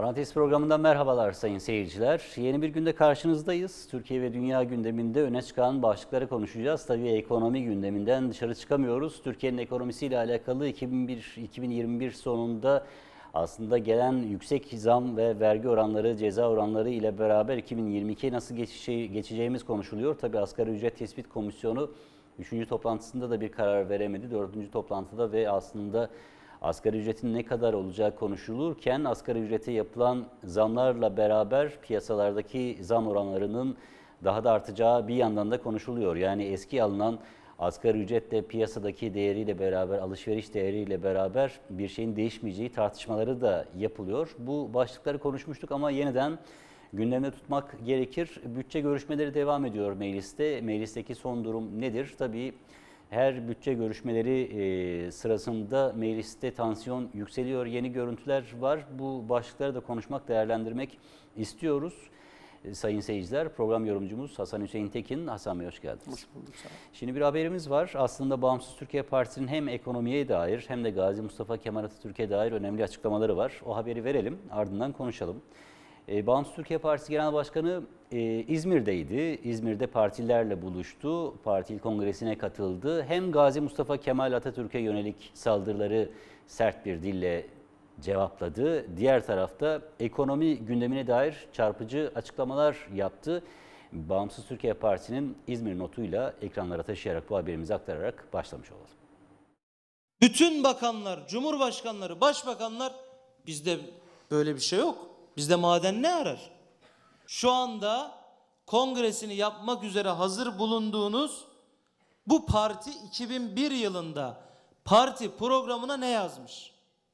Parantez programından merhabalar sayın seyirciler. Yeni bir günde karşınızdayız. Türkiye ve dünya gündeminde öne çıkan başlıkları konuşacağız. Tabii ekonomi gündeminden dışarı çıkamıyoruz. Türkiye'nin ekonomisiyle alakalı 2021 sonunda aslında gelen yüksek zam ve vergi oranları, ceza oranları ile beraber 2022'ye nasıl geçeceğimiz konuşuluyor. Tabii Asgari Ücret Tespit Komisyonu 3. toplantısında da bir karar veremedi. 4. toplantıda ve aslında asgari ücretin ne kadar olacağı konuşulurken asgari ücrete yapılan zamlarla beraber piyasalardaki zam oranlarının daha da artacağı bir yandan da konuşuluyor. Yani eski alınan asgari ücretle piyasadaki değeriyle beraber, alışveriş değeriyle beraber bir şeyin değişmeyeceği tartışmaları da yapılıyor. Bu başlıkları konuşmuştuk ama yeniden gündemde tutmak gerekir. Bütçe görüşmeleri devam ediyor mecliste. Meclisteki son durum nedir? Tabii her bütçe görüşmeleri sırasında mecliste tansiyon yükseliyor. Yeni görüntüler var. Bu başlıkları da konuşmak, değerlendirmek istiyoruz. Sayın seyirciler, program yorumcumuz Hasan Hüseyin Tekin. Hasan Bey hoş geldiniz. Hoş bulduk. Şimdi bir haberimiz var. Aslında Bağımsız Türkiye Partisi'nin hem ekonomiye dair hem de Gazi Mustafa Kemal Atatürk'e dair önemli açıklamaları var. O haberi verelim, ardından konuşalım. Bağımsız Türkiye Partisi Genel Başkanı İzmir'deydi. İzmir'de partilerle buluştu. Parti İl Kongresi'ne katıldı. Hem Gazi Mustafa Kemal Atatürk'e yönelik saldırıları sert bir dille cevapladı. Diğer tarafta ekonomi gündemine dair çarpıcı açıklamalar yaptı. Bağımsız Türkiye Partisi'nin İzmir notuyla ekranlara taşıyarak bu haberimizi aktararak başlamış olalım. Bütün bakanlar, cumhurbaşkanları, başbakanlar, bizde böyle bir şey yok. Bizde maden ne arar? Şu anda kongresini yapmak üzere hazır bulunduğunuz bu parti 2001 yılında parti programına ne yazmış?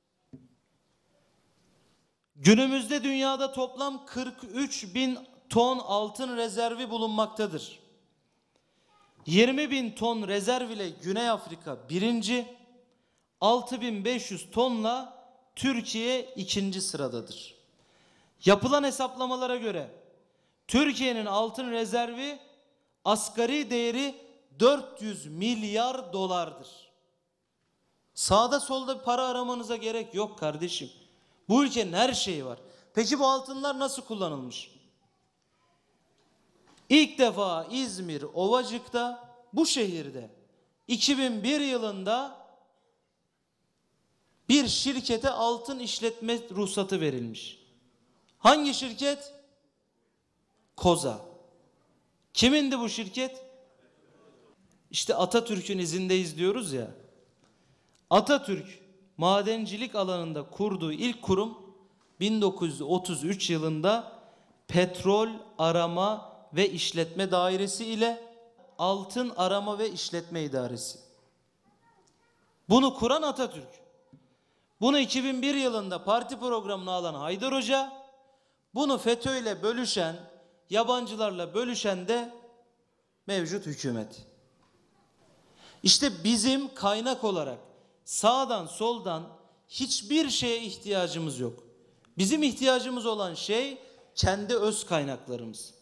Günümüzde dünyada toplam 43 bin ton altın rezervi bulunmaktadır. 20 bin ton rezerv ile Güney Afrika birinci, 6.500 tonla Türkiye ikinci sıradadır. Yapılan hesaplamalara göre Türkiye'nin altın rezervi asgari değeri 400 milyar dolardır. Sağda solda para aramanıza gerek yok kardeşim. Bu ülkenin her şeyi var. Peki bu altınlar nasıl kullanılmış? İlk defa İzmir Ovacık'ta, bu şehirde 2001 yılında bir şirkete altın işletme ruhsatı verilmiş. Hangi şirket? Koza. Kimindi bu şirket? İşte Atatürk'ün izindeyiz diyoruz ya. Atatürk madencilik alanında kurduğu ilk kurum 1933 yılında Petrol Arama ve İşletme Dairesi ile Altın Arama ve İşletme İdaresi. Bunu kuran Atatürk. Bunu 2001 yılında parti programına alan Haydar Hoca, bunu FETÖ'yle bölüşen, yabancılarla bölüşen de mevcut hükümet. İşte bizim kaynak olarak sağdan soldan hiçbir şeye ihtiyacımız yok. Bizim ihtiyacımız olan şey kendi öz kaynaklarımız.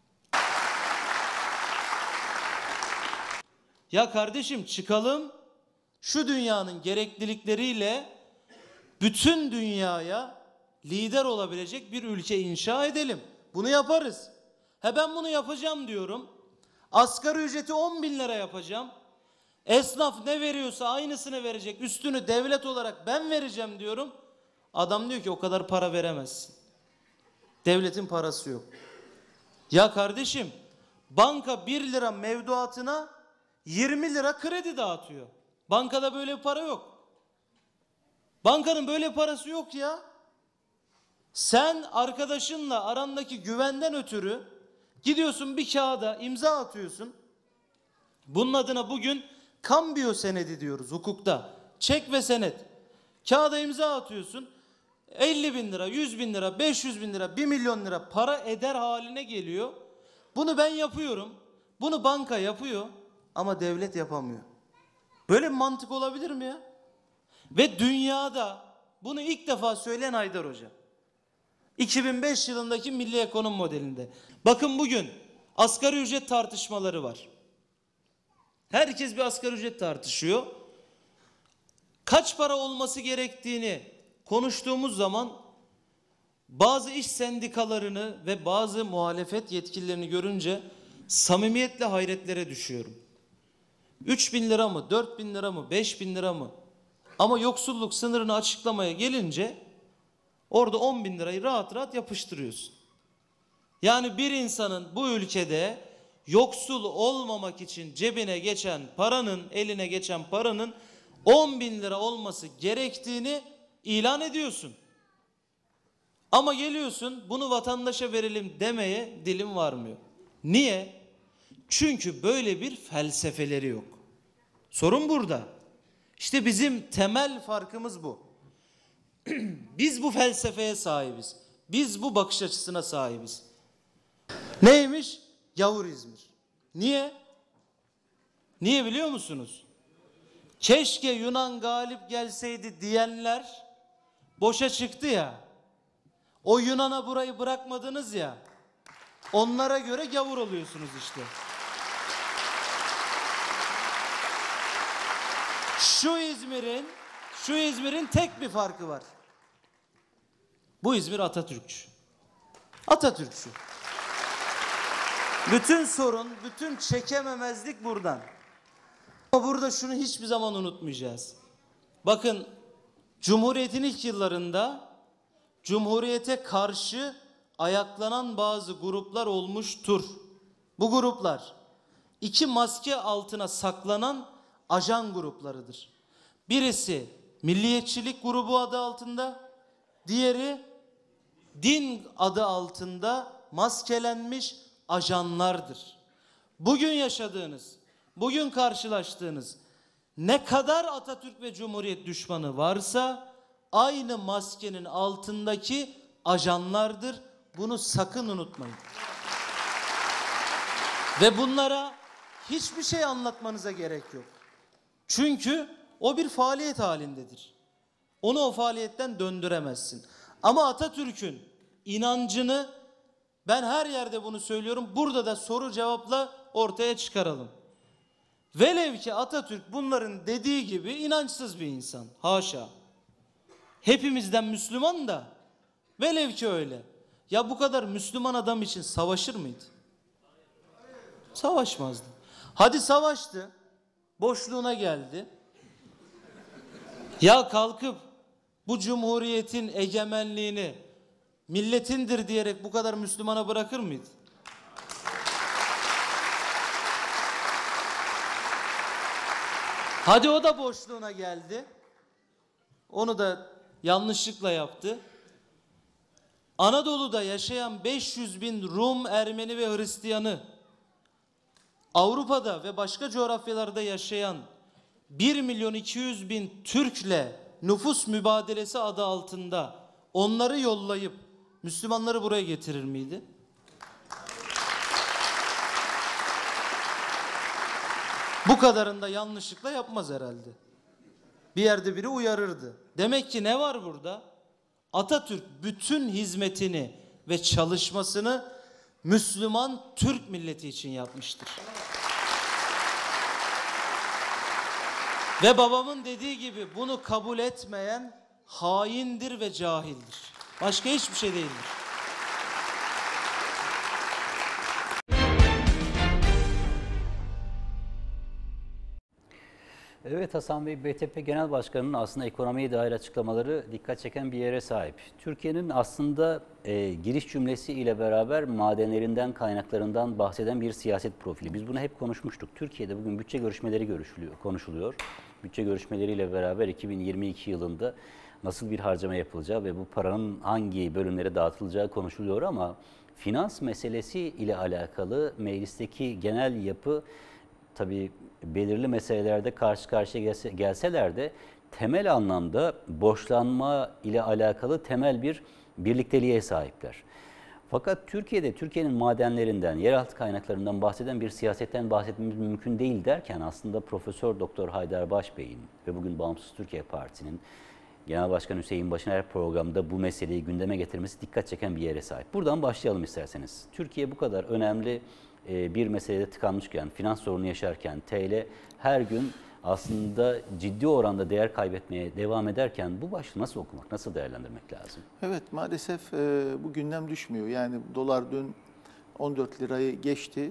Ya kardeşim çıkalım, şu dünyanın gereklilikleriyle bütün dünyaya lider olabilecek bir ülke inşa edelim. Bunu yaparız. Ben bunu yapacağım diyorum. Asgari ücreti 10 bin lira yapacağım. Esnaf ne veriyorsa aynısını verecek. Üstünü devlet olarak ben vereceğim diyorum. Adam diyor ki o kadar para veremezsin. Devletin parası yok. Ya kardeşim, banka 1 lira mevduatına 20 lira kredi dağıtıyor. Bankada böyle bir para yok. Bankanın böyle parası yok ya. Sen arkadaşınla arandaki güvenden ötürü gidiyorsun bir kağıda imza atıyorsun. Bunun adına bugün kambiyo senedi diyoruz hukukta. Çek ve senet. Kağıda imza atıyorsun. 50 bin lira, 100 bin lira, 500 bin lira, 1 milyon lira para eder haline geliyor. Bunu ben yapıyorum. Bunu banka yapıyor ama devlet yapamıyor. Böyle bir mantık olabilir mi ya? Ve dünyada bunu ilk defa söyleyen Haydar Hoca. 2005 yılındaki milli ekonomi modelinde. Bakın bugün asgari ücret tartışmaları var. Herkes bir asgari ücret tartışıyor. Kaç para olması gerektiğini konuştuğumuz zaman bazı iş sendikalarını ve bazı muhalefet yetkililerini görünce samimiyetle hayretlere düşüyorum. 3.000 lira mı, 4.000 lira mı, 5.000 lira mı? Ama yoksulluk sınırını açıklamaya gelince orada 10.000 lirayı rahat rahat yapıştırıyorsun. Yani bir insanın bu ülkede yoksul olmamak için cebine geçen paranın, eline geçen paranın 10.000 lira olması gerektiğini ilan ediyorsun. Ama geliyorsun bunu vatandaşa verelim demeye dilim varmıyor. Niye? Çünkü böyle bir felsefeleri yok. Sorun burada. İşte bizim temel farkımız bu. Biz bu felsefeye sahibiz. Biz bu bakış açısına sahibiz. Neymiş? Gavur İzmir. Niye? Niye biliyor musunuz? Keşke Yunan galip gelseydi diyenler boşa çıktı ya. O Yunan'a burayı bırakmadınız ya. Onlara göre gavur oluyorsunuz işte. Şu İzmir'in tek bir farkı var. Bu İzmir Atatürkçü. Atatürkçü. Bütün sorun, bütün çekememezlik buradan. Ama burada şunu hiçbir zaman unutmayacağız. Bakın, Cumhuriyet'in ilk yıllarında Cumhuriyet'e karşı ayaklanan bazı gruplar olmuştur. Bu gruplar iki maske altına saklanan ajan gruplarıdır. Birisi milliyetçilik grubu adı altında, diğeri din adı altında maskelenmiş ajanlardır. Bugün yaşadığınız, bugün karşılaştığınız ne kadar Atatürk ve Cumhuriyet düşmanı varsa aynı maskenin altındaki ajanlardır. Bunu sakın unutmayın. Ve bunlara hiçbir şey anlatmanıza gerek yok. Çünkü o bir faaliyet halindedir. Onu o faaliyetten döndüremezsin. Ama Atatürk'ün inancını ben her yerde bunu söylüyorum. Burada da soru cevapla ortaya çıkaralım. Velev ki Atatürk bunların dediği gibi inançsız bir insan. Haşa. Hepimizden Müslüman da velev ki öyle. Ya bu kadar Müslüman adam için savaşır mıydı? Savaşmazdı. Hadi savaştı. Boşluğuna geldi. Ya kalkıp bu cumhuriyetin egemenliğini milletindir diyerek bu kadar Müslümana bırakır mıydı? Hadi o da boşluğuna geldi. Onu da yanlışlıkla yaptı. Anadolu'da yaşayan 500 bin Rum, Ermeni ve Hristiyanı, Avrupa'da ve başka coğrafyalarda yaşayan 1.200.000 Türk'le nüfus mübadelesi adı altında onları yollayıp Müslümanları buraya getirir miydi? Bu kadarını da yanlışlıkla yapmaz herhalde. Bir yerde biri uyarırdı. Demek ki ne var burada? Atatürk bütün hizmetini ve çalışmasını Müslüman Türk milleti için yapmıştır. Ve babamın dediği gibi bunu kabul etmeyen haindir ve cahildir. Başka hiçbir şey değildir. Evet Hasan Bey, BTP Genel Başkanı'nın aslında ekonomiye dair açıklamaları dikkat çeken bir yere sahip. Türkiye'nin aslında giriş cümlesi ile beraber madenlerinden, kaynaklarından bahseden bir siyaset profili. Biz bunu hep konuşmuştuk. Türkiye'de bugün bütçe görüşmeleri konuşuluyor. Bütçe görüşmeleriyle beraber 2022 yılında nasıl bir harcama yapılacağı ve bu paranın hangi bölümlere dağıtılacağı konuşuluyor ama finans meselesi ile alakalı meclisteki genel yapı tabii belirli meselelerde karşı karşıya gelseler de temel anlamda borçlanma ile alakalı temel bir birlikteliğe sahipler. Fakat Türkiye'nin madenlerinden, yeraltı kaynaklarından bahseden bir siyasetten bahsetmemiz mümkün değil derken aslında Profesör Doktor Haydar Başbey'in ve bugün Bağımsız Türkiye Partisi'nin Genel Başkan Hüseyin Başıner programda bu meseleyi gündeme getirmesi dikkat çeken bir yere sahip. Buradan başlayalım isterseniz. Türkiye bu kadar önemli bir meselede tıkanmışken, finans sorunu yaşarken TL her gün aslında ciddi oranda değer kaybetmeye devam ederken bu başlığı nasıl okumak, nasıl değerlendirmek lazım? Evet, maalesef bu gündem düşmüyor. Yani dolar dün 14 lirayı geçti.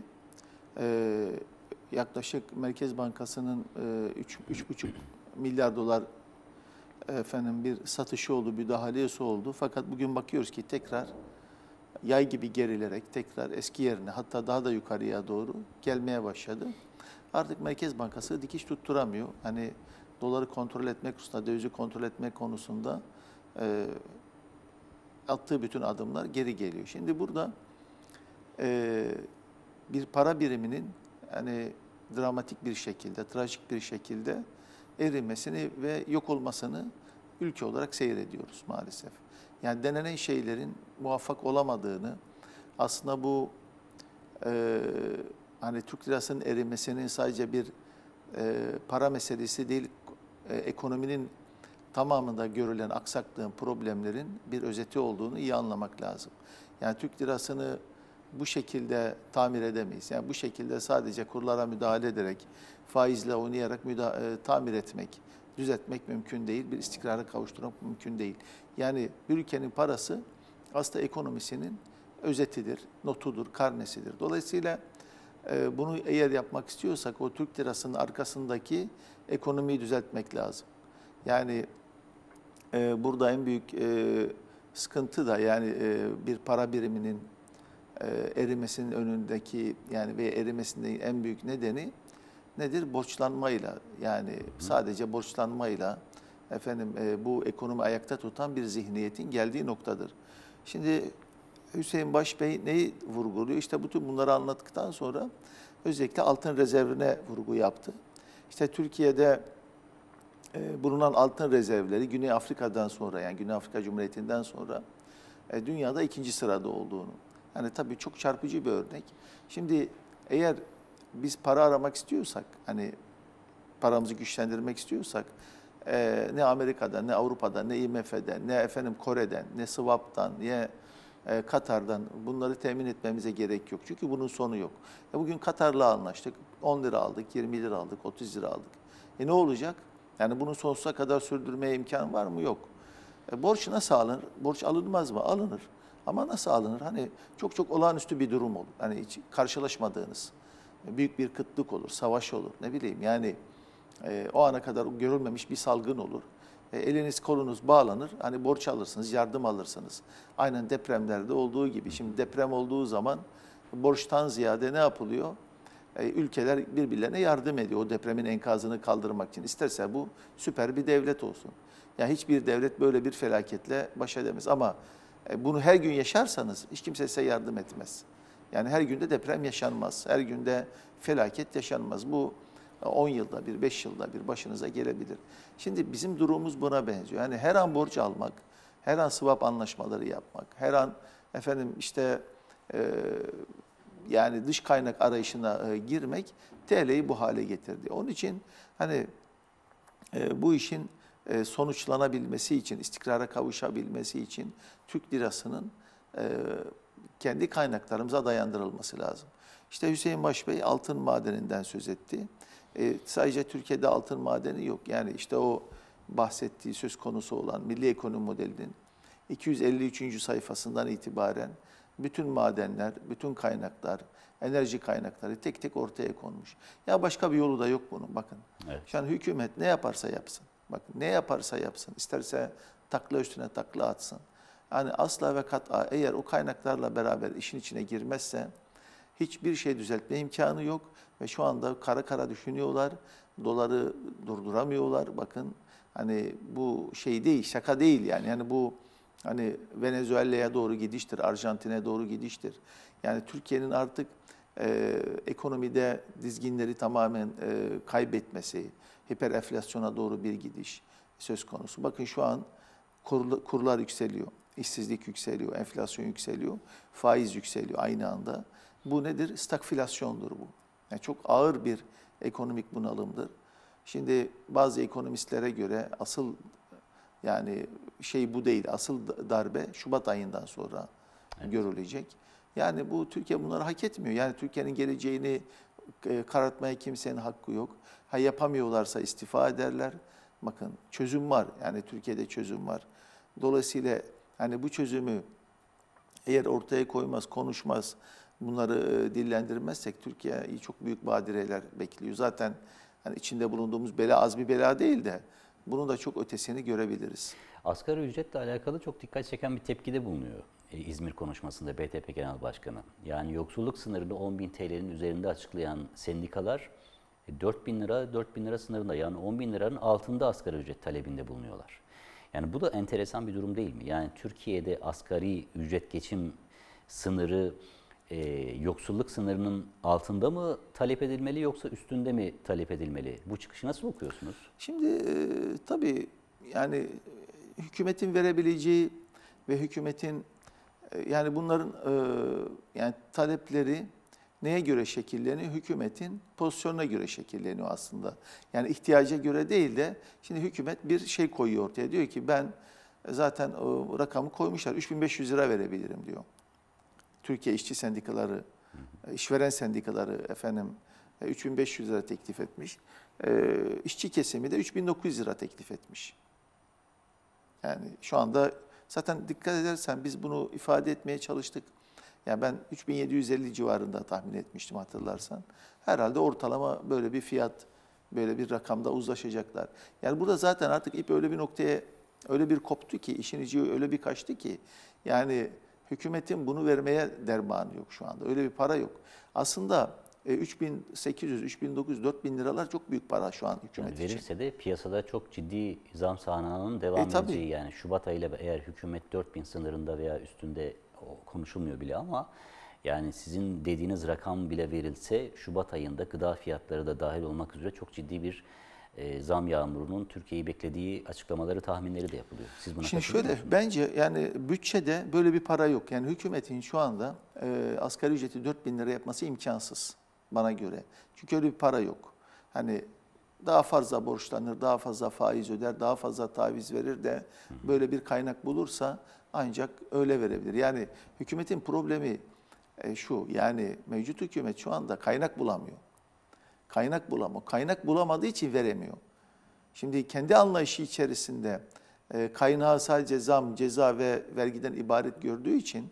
Yaklaşık Merkez Bankası'nın 3,5 milyar dolar bir satışı oldu, müdahalesi oldu. Fakat bugün bakıyoruz ki tekrar yay gibi gerilerek tekrar eski yerine, hatta daha da yukarıya doğru gelmeye başladı. Artık Merkez Bankası dikiş tutturamıyor. Hani doları kontrol etmek konusunda, dövizi kontrol etmek konusunda attığı bütün adımlar geri geliyor. Şimdi burada bir para biriminin hani dramatik bir şekilde, trajik bir şekilde erimesini ve yok olmasını ülke olarak seyrediyoruz maalesef. Yani denenen şeylerin muvaffak olamadığını, aslında bu hani Türk lirasının erimesinin sadece bir para meselesi değil, ekonominin tamamında görülen aksaklığın, problemlerin bir özeti olduğunu iyi anlamak lazım. Yani Türk lirasını bu şekilde tamir edemeyiz. Yani bu şekilde sadece kurlara müdahale ederek, faizle oynayarak tamir etmek, düzeltmek mümkün değil. Bir istikrara kavuşturmak mümkün değil. Yani bir ülkenin parası aslında ekonomisinin özetidir, notudur, karnesidir. Dolayısıyla bunu eğer yapmak istiyorsak o Türk lirasının arkasındaki ekonomiyi düzeltmek lazım. Yani burada en büyük sıkıntı da yani bir para biriminin erimesinin önündeki yani ve erimesinin en büyük nedeni nedir? Borçlanmayla, yani sadece borçlanmayla bu ekonomi ayakta tutan bir zihniyetin geldiği noktadır. Şimdi Hüseyin Başbey neyi vurguluyor? İşte bütün bunları anlattıktan sonra özellikle altın rezervine vurgu yaptı. İşte Türkiye'de bulunan altın rezervleri Güney Afrika'dan sonra, yani Güney Afrika Cumhuriyeti'nden sonra dünyada 2. sırada olduğunu. Yani tabii çok çarpıcı bir örnek. Şimdi eğer biz para aramak istiyorsak, hani paramızı güçlendirmek istiyorsak ne Amerika'dan, ne Avrupa'dan, ne IMF'den, ne Kore'den, ne Swap'tan, ne Katar'dan bunları temin etmemize gerek yok. Çünkü bunun sonu yok. Bugün Katar'la anlaştık. 10 lira aldık, 20 lira aldık, 30 lira aldık. Ne olacak? Yani bunun sonsuza kadar sürdürmeye imkan var mı? Yok. Borç nasıl alınır? Borç alınmaz mı? Alınır. Ama nasıl alınır? Hani çok çok olağanüstü bir durum olur. Hani hiç karşılaşmadığınız büyük bir kıtlık olur, savaş olur. Ne bileyim yani o ana kadar görülmemiş bir salgın olur. Eliniz kolunuz bağlanır. Hani borç alırsınız, yardım alırsınız. Aynen depremlerde olduğu gibi. Şimdi deprem olduğu zaman borçtan ziyade ne yapılıyor? Ülkeler birbirlerine yardım ediyor o depremin enkazını kaldırmak için. İsterse bu süper bir devlet olsun. Yani hiçbir devlet böyle bir felaketle baş edemez. Ama bunu her gün yaşarsanız hiç kimse size yardım etmez. Yani her günde deprem yaşanmaz. Her günde felaket yaşanmaz. Bu 10 yılda bir, 5 yılda bir başınıza gelebilir. Şimdi bizim durumumuz buna benziyor. Yani her an borç almak, her an swap anlaşmaları yapmak, her an yani dış kaynak arayışına girmek TL'yi bu hale getirdi. Onun için hani bu işin sonuçlanabilmesi için, istikrara kavuşabilmesi için Türk lirasının kendi kaynaklarımıza dayandırılması lazım. İşte Hüseyin Başbey altın madeninden söz etti. Sadece Türkiye'de altın madeni yok. Yani işte o bahsettiği söz konusu olan Milli Ekonomi Modeli'nin 253. sayfasından itibaren bütün madenler, bütün kaynaklar, enerji kaynakları tek tek ortaya konmuş. Ya başka bir yolu da yok bunun, bakın. Evet. Şu an hükümet ne yaparsa yapsın, bakın ne yaparsa yapsın, isterse takla üstüne takla atsın. Yani asla ve kat'a eğer o kaynaklarla beraber işin içine girmezse hiçbir şey düzeltme imkanı yok. Ve şu anda kara kara düşünüyorlar, doları durduramıyorlar. Bakın hani bu şey değil, şaka değil yani. Yani bu hani Venezuela'ya doğru gidiştir, Arjantin'e doğru gidiştir. Yani Türkiye'nin artık ekonomide dizginleri tamamen kaybetmesi, hiper enflasyona doğru bir gidiş söz konusu. Bakın şu an kurlar yükseliyor, işsizlik yükseliyor, enflasyon yükseliyor, faiz yükseliyor aynı anda. Bu nedir? Stagflasyondur bu. Yani çok ağır bir ekonomik bunalımdır. Şimdi bazı ekonomistlere göre asıl yani şey bu değil, asıl darbe Şubat ayından sonra görülecek. Yani bu Türkiye bunları hak etmiyor. Yani Türkiye'nin geleceğini Karartmaya kimsenin hakkı yok. Ha yapamıyorlarsa istifa ederler. Bakın çözüm var. Yani Türkiye'de çözüm var. Dolayısıyla hani bu çözümü eğer ortaya koymaz, konuşmaz, bunları dillendirmezsek Türkiye'yi çok büyük badireler bekliyor. Zaten hani içinde bulunduğumuz bela az bir bela değil de bunun da çok ötesini görebiliriz. Asgari ücretle alakalı çok dikkat çeken bir tepkide bulunuyor İzmir konuşmasında BTP Genel Başkanı. Yani yoksulluk sınırını 10.000 TL'nin üzerinde açıklayan sendikalar 4.000 lira, 4.000 lira sınırında, yani 10.000 liranın altında asgari ücret talebinde bulunuyorlar. Yani bu da enteresan bir durum değil mi? Yani Türkiye'de asgari ücret geçim sınırı yoksulluk sınırının altında mı talep edilmeli yoksa üstünde mi talep edilmeli? Bu çıkışı nasıl okuyorsunuz? Şimdi tabii yani hükümetin verebileceği ve hükümetin yani bunların yani talepleri neye göre şekilleniyor? Hükümetin pozisyonuna göre şekilleniyor aslında. Yani ihtiyaca göre değil de şimdi hükümet bir şey koyuyor ortaya. Diyor ki ben zaten o rakamı koymuşlar. 3.500 lira verebilirim diyor. Türkiye İşçi Sendikaları, işveren sendikaları efendim 3.500 lira teklif etmiş. İşçi kesimi de 3.900 lira teklif etmiş. Yani şu anda zaten dikkat edersen biz bunu ifade etmeye çalıştık. Yani ben 3.750 civarında tahmin etmiştim hatırlarsan. Herhalde ortalama böyle bir fiyat, böyle bir rakamda uzlaşacaklar. Yani burada zaten artık ip öyle bir noktaya, öyle bir koptu ki, işin ici öyle bir kaçtı ki. Yani hükümetin bunu vermeye dermanı yok şu anda. Öyle bir para yok. Aslında 3.800, 3.900, 4.000 liralar çok büyük para şu an hükümet Yani için. verirse de piyasada çok ciddi zam sahnağının devam Tabii. edeceği, yani Şubat ayıyla eğer hükümet 4.000 sınırında veya üstünde konuşulmuyor bile ama yani sizin dediğiniz rakam bile verilse Şubat ayında gıda fiyatları da dahil olmak üzere çok ciddi bir zam yağmurunun Türkiye'yi beklediği açıklamaları, tahminleri de yapılıyor. Siz buna Şimdi katılıyor şöyle, musunuz? bence yani bütçede böyle bir para yok. Yani hükümetin şu anda asgari ücreti 4.000 lira yapması imkansız bana göre. Çünkü öyle bir para yok. Hani daha fazla borçlanır, daha fazla faiz öder, daha fazla taviz verir de böyle bir kaynak bulursa ancak öyle verebilir. Yani hükümetin problemi şu, yani mevcut hükümet şu anda kaynak bulamıyor. Kaynak bulamıyor. Kaynak bulamadığı için veremiyor. Şimdi kendi anlayışı içerisinde kaynağı sadece zam, ceza ve vergiden ibaret gördüğü için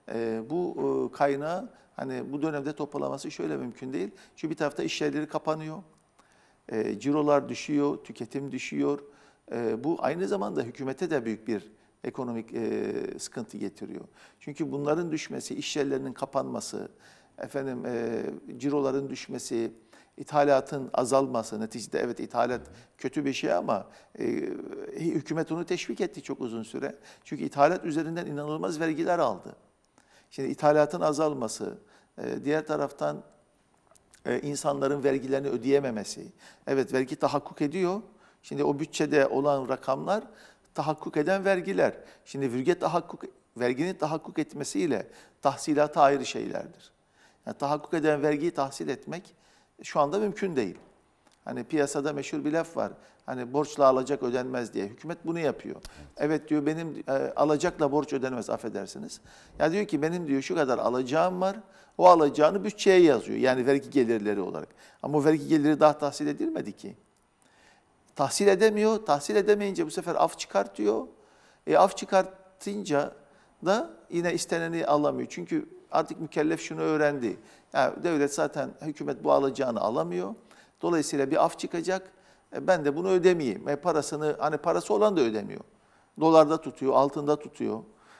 bu kaynağı hani bu dönemde toplaması şöyle mümkün değil. Çünkü bir tarafta iş yerleri kapanıyor, cirolar düşüyor, tüketim düşüyor. Bu aynı zamanda hükümete de büyük bir ekonomik sıkıntı getiriyor. Çünkü bunların düşmesi, iş yerlerinin kapanması, efendim ciroların düşmesi, İthalatın azalması, neticede evet ithalat kötü bir şey ama hükümet onu teşvik etti çok uzun süre. Çünkü ithalat üzerinden inanılmaz vergiler aldı. Şimdi ithalatın azalması, diğer taraftan insanların vergilerini ödeyememesi. Evet vergi tahakkuk ediyor. Şimdi o bütçede olan rakamlar tahakkuk eden vergiler. Şimdi verginin tahakkuk etmesiyle tahsilatı ayrı şeylerdir. Yani tahakkuk eden vergiyi tahsil etmek şu anda mümkün değil. Hani piyasada meşhur bir laf var. Hani borçla alacak ödenmez diye. Hükümet bunu yapıyor. Evet diyor benim alacakla borç ödenmez affedersiniz. Ya diyor ki benim diyor şu kadar alacağım var. O alacağını bütçeye yazıyor. Yani vergi gelirleri olarak. Ama o vergi geliri daha tahsil edilmedi ki. Tahsil edemiyor. Tahsil edemeyince bu sefer af çıkartıyor. Af çıkartınca da yine isteneni alamıyor. Çünkü artık mükellef şunu öğrendi. Yani devlet zaten hükümet bu alacağını alamıyor. Dolayısıyla bir af çıkacak. Ben de bunu ödemeyeyim. Parasını hani parası olan da ödemiyor. Dolarda tutuyor, altında tutuyor.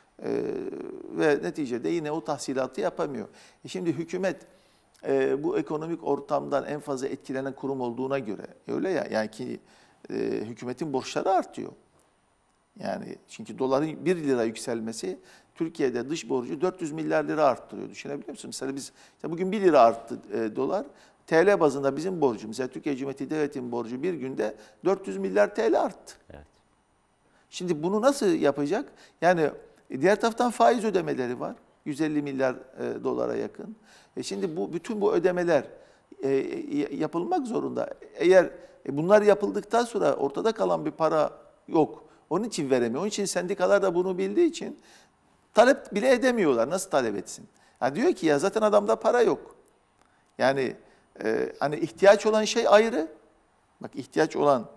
Ve neticede yine o tahsilatı yapamıyor. Şimdi hükümet bu ekonomik ortamdan en fazla etkilenen kurum olduğuna göre öyle ya yani ki hükümetin borçları artıyor. Yani çünkü doların 1 lira yükselmesi Türkiye'de dış borcu 400 milyar lira arttırıyor. Düşünebiliyor musun? Mesela biz işte bugün 1 lira arttı dolar. TL bazında bizim borcumuz, mesela Türkiye Cumhuriyeti Devleti'nin borcu bir günde 400 milyar TL arttı. Evet. Şimdi bunu nasıl yapacak? Yani diğer taraftan faiz ödemeleri var. 150 milyar dolara yakın. Şimdi bütün bu ödemeler yapılmak zorunda. Eğer bunlar yapıldıktan sonra ortada kalan bir para yok. Onun için veremiyor. Onun için sendikalar da bunu bildiği için talep bile edemiyorlar. Nasıl talep etsin? Yani diyor ki ya zaten adamda para yok. Yani Hani ihtiyaç olan şey ayrı. Bak ihtiyaç olan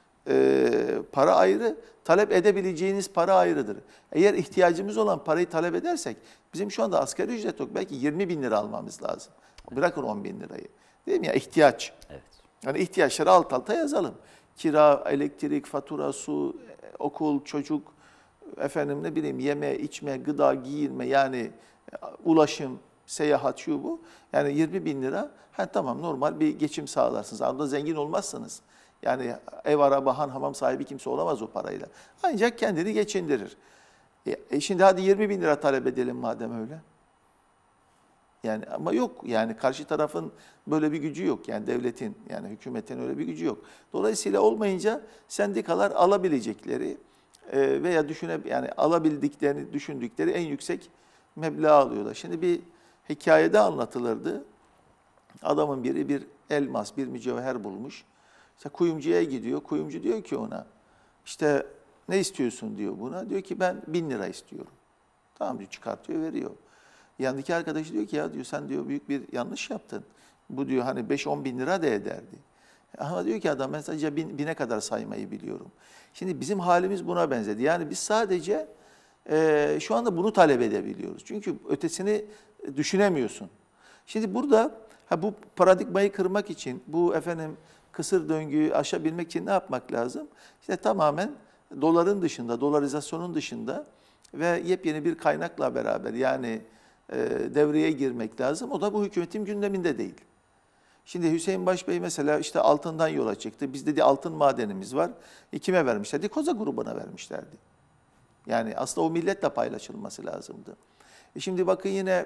para ayrı, talep edebileceğiniz para ayrıdır. Eğer ihtiyacımız olan parayı talep edersek, bizim şu anda asgari ücret yok. Belki 20 bin lira almamız lazım. Bırakın 10 bin lirayı. Değil mi ya? İhtiyaç. Evet. Yani ihtiyaçları alt alta yazalım. Kira, elektrik, fatura, su, okul, çocuk, efendim ne bileyim yeme, içme, gıda, giyinme yani ulaşım, seyahat şu bu. Yani 20 bin lira tamam normal bir geçim sağlarsınız. Arada zengin olmazsınız. Yani ev, araba, han, hamam sahibi kimse olamaz o parayla. Ancak kendini geçindirir. Şimdi hadi 20 bin lira talep edelim madem öyle. Yani ama yok yani karşı tarafın böyle bir gücü yok yani devletin yani hükümetin öyle bir gücü yok. Dolayısıyla olmayınca sendikalar alabilecekleri veya yani alabildiklerini düşündükleri en yüksek meblağ alıyorlar. Şimdi bir hikayede anlatılırdı. Adamın biri bir elmas, bir mücevher bulmuş. İşte kuyumcuya gidiyor. Kuyumcu diyor ki ona işte ne istiyorsun diyor buna. Diyor ki ben 1000 lira istiyorum. Tamam diyor çıkartıyor veriyor. Yanındaki arkadaşı diyor ki ya diyor sen diyor büyük bir yanlış yaptın. Bu diyor hani 5-10 bin lira da ederdi. Ama diyor ki adam ben sadece bine kadar saymayı biliyorum. Şimdi bizim halimiz buna benzedi. Yani biz sadece şu anda bunu talep edebiliyoruz. Çünkü ötesini düşünemiyorsun. Şimdi burada bu paradigmayı kırmak için, bu kısır döngüyü aşabilmek için ne yapmak lazım? İşte tamamen doların dışında, dolarizasyonun dışında ve yepyeni bir kaynakla beraber yani devreye girmek lazım. O da bu hükümetin gündeminde değil. Şimdi Hüseyin Başbey mesela işte altından yola çıktı. Biz dedi altın madenimiz var. Kime vermişlerdi? Koza grubuna vermişlerdi. Yani aslında o milletle paylaşılması lazımdı. Şimdi bakın yine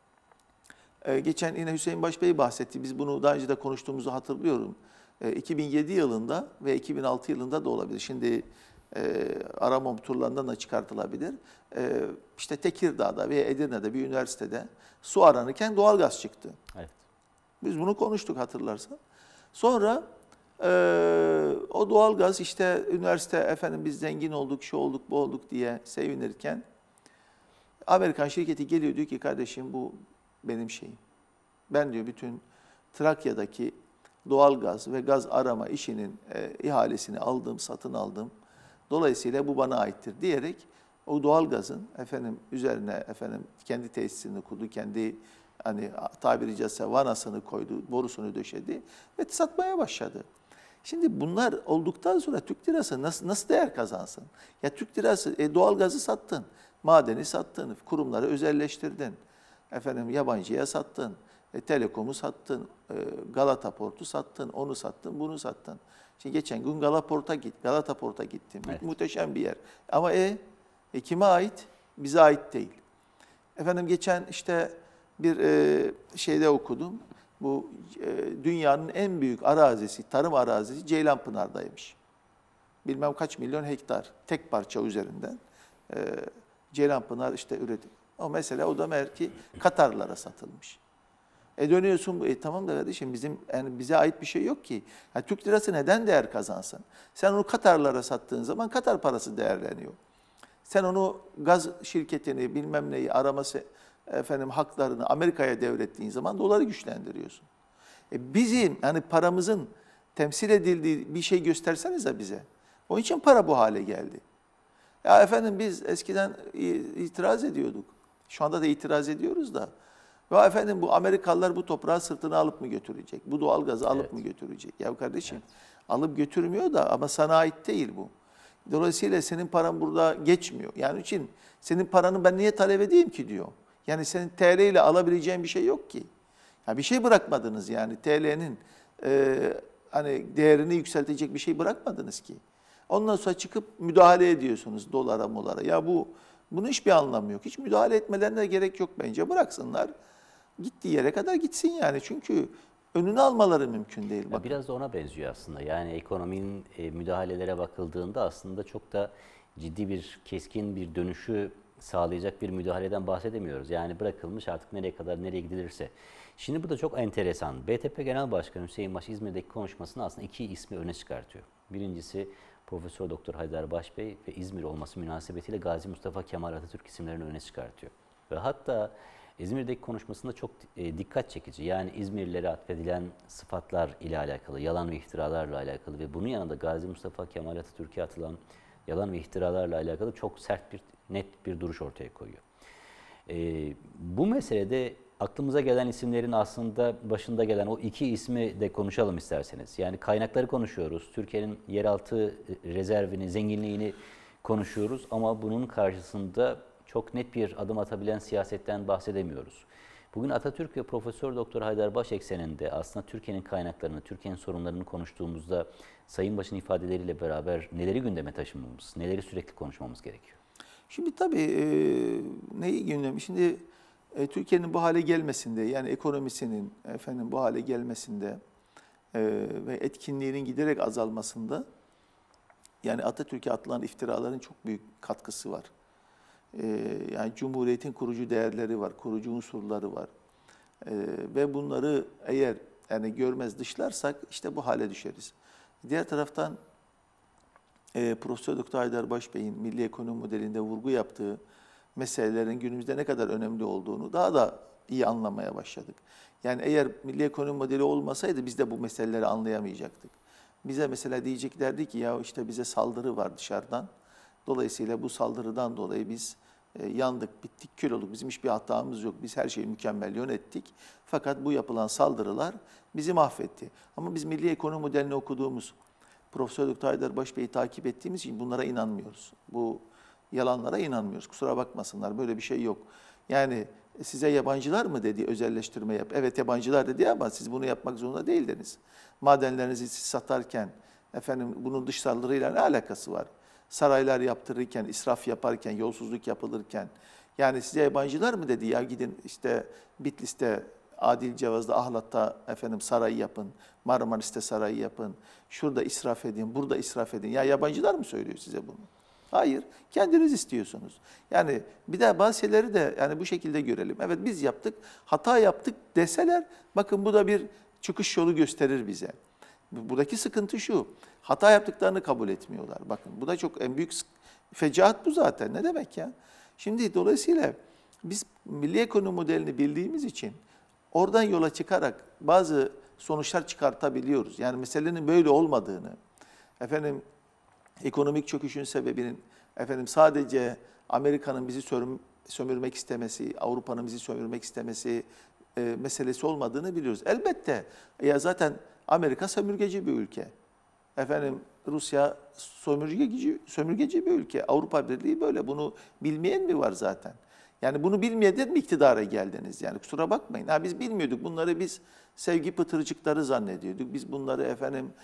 geçen yine Hüseyin Başbey bahsetti. Biz bunu daha önce de konuştuğumuzu hatırlıyorum. 2007 yılında ve 2006 yılında da olabilir. Şimdi Aramom turlarından da çıkartılabilir. İşte Tekirdağ'da veya Edirne'de bir üniversitede su aranırken doğalgaz çıktı. Evet. Biz bunu konuştuk hatırlarsan. Sonra o doğalgaz işte üniversite biz zengin olduk, şu olduk, bu olduk diye sevinirken Amerikan şirketi geliyor diyor ki kardeşim bu benim şeyim. Ben diyor bütün Trakya'daki doğalgaz ve gaz arama işinin ihalesini aldım, satın aldım. Dolayısıyla bu bana aittir diyerek o doğalgazın üzerine kendi tesisini kurdu, kendi tabiri caizse vanasını koydu, borusunu döşedi ve satmaya başladı. Şimdi bunlar olduktan sonra Türk lirası nasıl değer kazansın? Ya Türk lirası doğalgazı sattın, madeni sattın, kurumları özelleştirdin, yabancıya sattın, Telekom'u sattın, Galata Port'u sattın, onu sattın, bunu sattın. Şimdi geçen gün Galata Port'a gittim. Evet. Muhteşem bir yer. Ama kime ait? Bize ait değil. Geçen işte bir şeyde okudum. Bu dünyanın en büyük arazisi, tarım arazisi Ceylanpınar'daymış. Bilmem kaç milyon hektar tek parça üzerinden Ceylanpınar işte üretiyor. O mesela o da meğer ki Katarlara satılmış. Dönüyorsun tamam da kardeşim bize ait bir şey yok ki. Yani Türk lirası neden değer kazansın? Sen onu Katarlara sattığın zaman Katar parası değerleniyor. Sen onu gaz şirketini bilmem neyi araması haklarını Amerika'ya devrettiğin zaman doları güçlendiriyorsun. Bizim paramızın temsil edildiği bir şey göstersenize bize. Onun için para bu hale geldi. Ya biz eskiden itiraz ediyorduk. Şu anda da itiraz ediyoruz da. Ya bu Amerikalılar bu toprağı sırtına alıp mı götürecek? Bu doğalgazı alıp mı götürecek? Ya kardeşim alıp götürmüyor da ama sana ait değil bu. Dolayısıyla senin paran burada geçmiyor. Yani için senin paranı ben niye talep edeyim ki diyor. Yani senin TL ile alabileceğin bir şey yok ki. Ya bir şey bırakmadınız yani TL'nin değerini yükseltecek bir şey bırakmadınız ki. Ondan sonra çıkıp müdahale ediyorsunuz dolara molara. Ya bunun hiçbir anlamı yok. Hiç müdahale etmelerine gerek yok bence. Bıraksınlar. Gittiği yere kadar gitsin yani. Çünkü önünü almaları mümkün değil. Ya biraz da ona benziyor aslında. Yani ekonominin müdahalelere bakıldığında aslında çok da ciddi bir, keskin bir dönüşü sağlayacak bir müdahaleden bahsedemiyoruz. Yani bırakılmış artık nereye kadar, nereye gidilirse. Şimdi bu da çok enteresan. BTP Genel Başkanı Hüseyin Baş İzmir'deki konuşmasında aslında iki ismi öne çıkartıyor. Birincisi Profesör Doktor Haydar Başbey ve İzmir olması münasebetiyle Gazi Mustafa Kemal Atatürk isimlerini öne çıkartıyor. Ve hatta İzmir'deki konuşmasında çok dikkat çekici. Yani İzmirlilere atfedilen sıfatlar ile alakalı, yalan ve iftiralarla alakalı ve bunun yanında Gazi Mustafa Kemal Atatürk'e atılan yalan ve iftiralarla alakalı çok sert net bir duruş ortaya koyuyor. Bu meselede aklımıza gelen isimlerin aslında başında gelen o iki ismi de konuşalım isterseniz. Yani kaynakları konuşuyoruz, Türkiye'nin yeraltı rezervini, zenginliğini konuşuyoruz ama bunun karşısında çok net bir adım atabilen siyasetten bahsedemiyoruz. Bugün Atatürk ve Profesör Doktor Haydar Baş ekseninde aslında Türkiye'nin kaynaklarını, Türkiye'nin sorunlarını konuştuğumuzda Sayın Baş'ın ifadeleriyle beraber neleri gündeme taşımamız, neleri sürekli konuşmamız gerekiyor? Şimdi tabii neyi gündem? Şimdi Türkiye'nin bu hale gelmesinde, yani ekonomisinin bu hale gelmesinde ve etkinliğinin giderek azalmasında, yani Atatürk'e atılan iftiraların çok büyük katkısı var. Yani Cumhuriyet'in kurucu değerleri var, kurucu unsurları var. Ve bunları eğer yani görmez dışlarsak işte bu hale düşeriz. Diğer taraftan Profesör Doktor Haydar Baş Bey'in milli ekonomi modelinde vurgu yaptığı meselelerin günümüzde ne kadar önemli olduğunu daha da iyi anlamaya başladık. Yani eğer milli ekonomi modeli olmasaydı biz de bu meseleleri anlayamayacaktık. Bize mesela diyeceklerdi ki ya işte bize saldırı var dışarıdan. Dolayısıyla bu saldırıdan dolayı biz yandık, bittik, kül olduk. Bizim hiçbir hatamız yok. Biz her şeyi mükemmel yönettik. Fakat bu yapılan saldırılar bizi mahvetti. Ama biz milli ekonomi modelini okuduğumuz Profesör Doktor Haydar Baş Bey'i takip ettiğimiz için bunlara inanmıyoruz. Bu yalanlara inanmıyoruz. Kusura bakmasınlar, böyle bir şey yok. Yani size yabancılar mı dedi özelleştirme yap? Evet, yabancılar dedi ama siz bunu yapmak zorunda değildiniz. Madenlerinizi siz satarken bunun dış saldırıyla ne alakası var? Saraylar yaptırırken, israf yaparken, yolsuzluk yapılırken yani size yabancılar mı dedi ya gidin işte Bitlis'te, Adil Cevaz'da, Ahlat'ta saray yapın, Marmaris'te saray yapın, şurada israf edin, burada israf edin. Ya yabancılar mı söylüyor size bunu? Hayır, kendiniz istiyorsunuz. Yani bir daha bazı şeyleri de yani bu şekilde görelim. Evet biz yaptık, hata yaptık deseler bakın bu da bir çıkış yolu gösterir bize. Buradaki sıkıntı şu, hata yaptıklarını kabul etmiyorlar. Bakın bu da çok en büyük fecaat bu zaten. Ne demek ya? Şimdi dolayısıyla biz milli ekonomi modelini bildiğimiz için oradan yola çıkarak bazı sonuçlar çıkartabiliyoruz. Yani meselenin böyle olmadığını, ekonomik çöküşün sebebinin sadece Amerika'nın bizi sömürmek istemesi, Avrupa'nın bizi sömürmek istemesi meselesi olmadığını biliyoruz. Elbette ya zaten Amerika sömürgeci bir ülke. Rusya sömürgeci bir ülke. Avrupa Birliği böyle. Bunu bilmeyen mi var zaten? Yani bunu bilmeden mi iktidara geldiniz? Yani kusura bakmayın. Ha biz bilmiyorduk. Bunları biz sevgi pıtırcıkları zannediyorduk. Biz bunları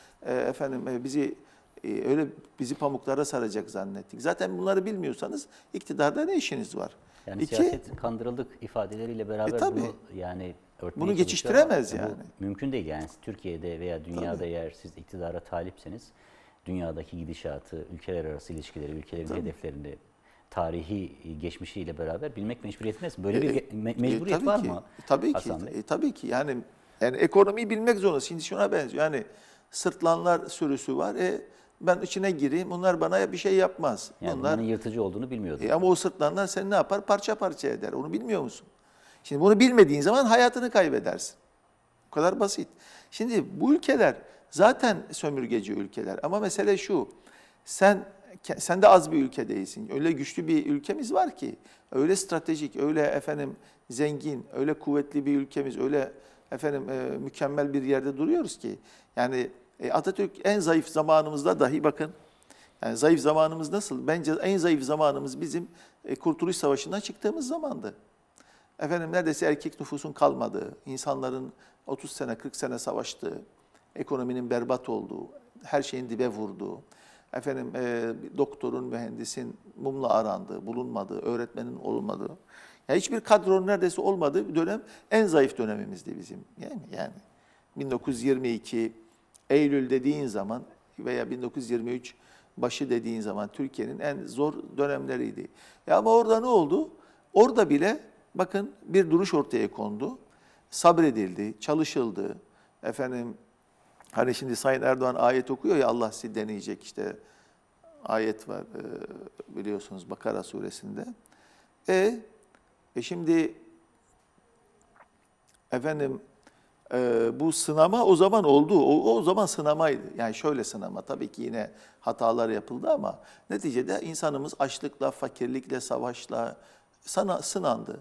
bizi pamuklara saracak zannettik. Zaten bunları bilmiyorsanız iktidarda ne işiniz var? Yani siyaset kandırıldık ifadeleriyle beraber bunu yani bunu geçiştiremez yani. Bu mümkün değil yani Türkiye'de veya dünyada eğer siz iktidara talipseniz dünyadaki gidişatı, ülkeler arası ilişkileri, ülkelerin hedeflerini, tarihi geçmişiyle beraber bilmek mecburiyetiniz. Böyle bir mecburiyet var mı? Tabii ki. Tabii ki. Yani ekonomiyi bilmek zorunda. Şimdi şuna benziyor. Yani sırtlanlar sürüsü var. Ben içine gireyim. Onlar bana bir şey yapmaz. Yani bunların yırtıcı olduğunu bilmiyordum. Ama o sırtlanlar seni ne yapar? Parça parça eder. Onu bilmiyor musun? Şimdi bunu bilmediğin zaman hayatını kaybedersin. Bu kadar basit. Şimdi bu ülkeler zaten sömürgeci ülkeler. Ama mesele şu. Sen de az bir ülke değilsin. Öyle güçlü bir ülkemiz var ki, öyle stratejik, öyle zengin, öyle kuvvetli bir ülkemiz, öyle mükemmel bir yerde duruyoruz ki. Yani Atatürk en zayıf zamanımızda dahi bakın, yani zayıf zamanımız nasıl? Bence en zayıf zamanımız bizim Kurtuluş Savaşı'ndan çıktığımız zamandı. Neredeyse erkek nüfusun kalmadığı, insanların 30 sene, 40 sene savaştığı, ekonominin berbat olduğu, her şeyin dibe vurduğu, doktorun, mühendisin mumla arandığı, bulunmadığı, öğretmenin olmadığı, yani hiçbir kadronun neredeyse olmadığı bir dönem en zayıf dönemimizdi bizim. Yani 1922 Eylül dediğin zaman veya 1923 başı dediğin zaman Türkiye'nin en zor dönemleriydi. Ama orada ne oldu? Orada bile bakın bir duruş ortaya kondu. Sabredildi, çalışıldı. Hani şimdi Sayın Erdoğan ayet okuyor ya, Allah sizi deneyecek, işte ayet var biliyorsunuz Bakara suresinde. Şimdi efendim bu sınama o zaman oldu. O zaman sınamaydı. Yani şöyle sınama. Tabii ki yine hatalar yapıldı ama neticede insanımız açlıkla, fakirlikle, savaşla sınandı.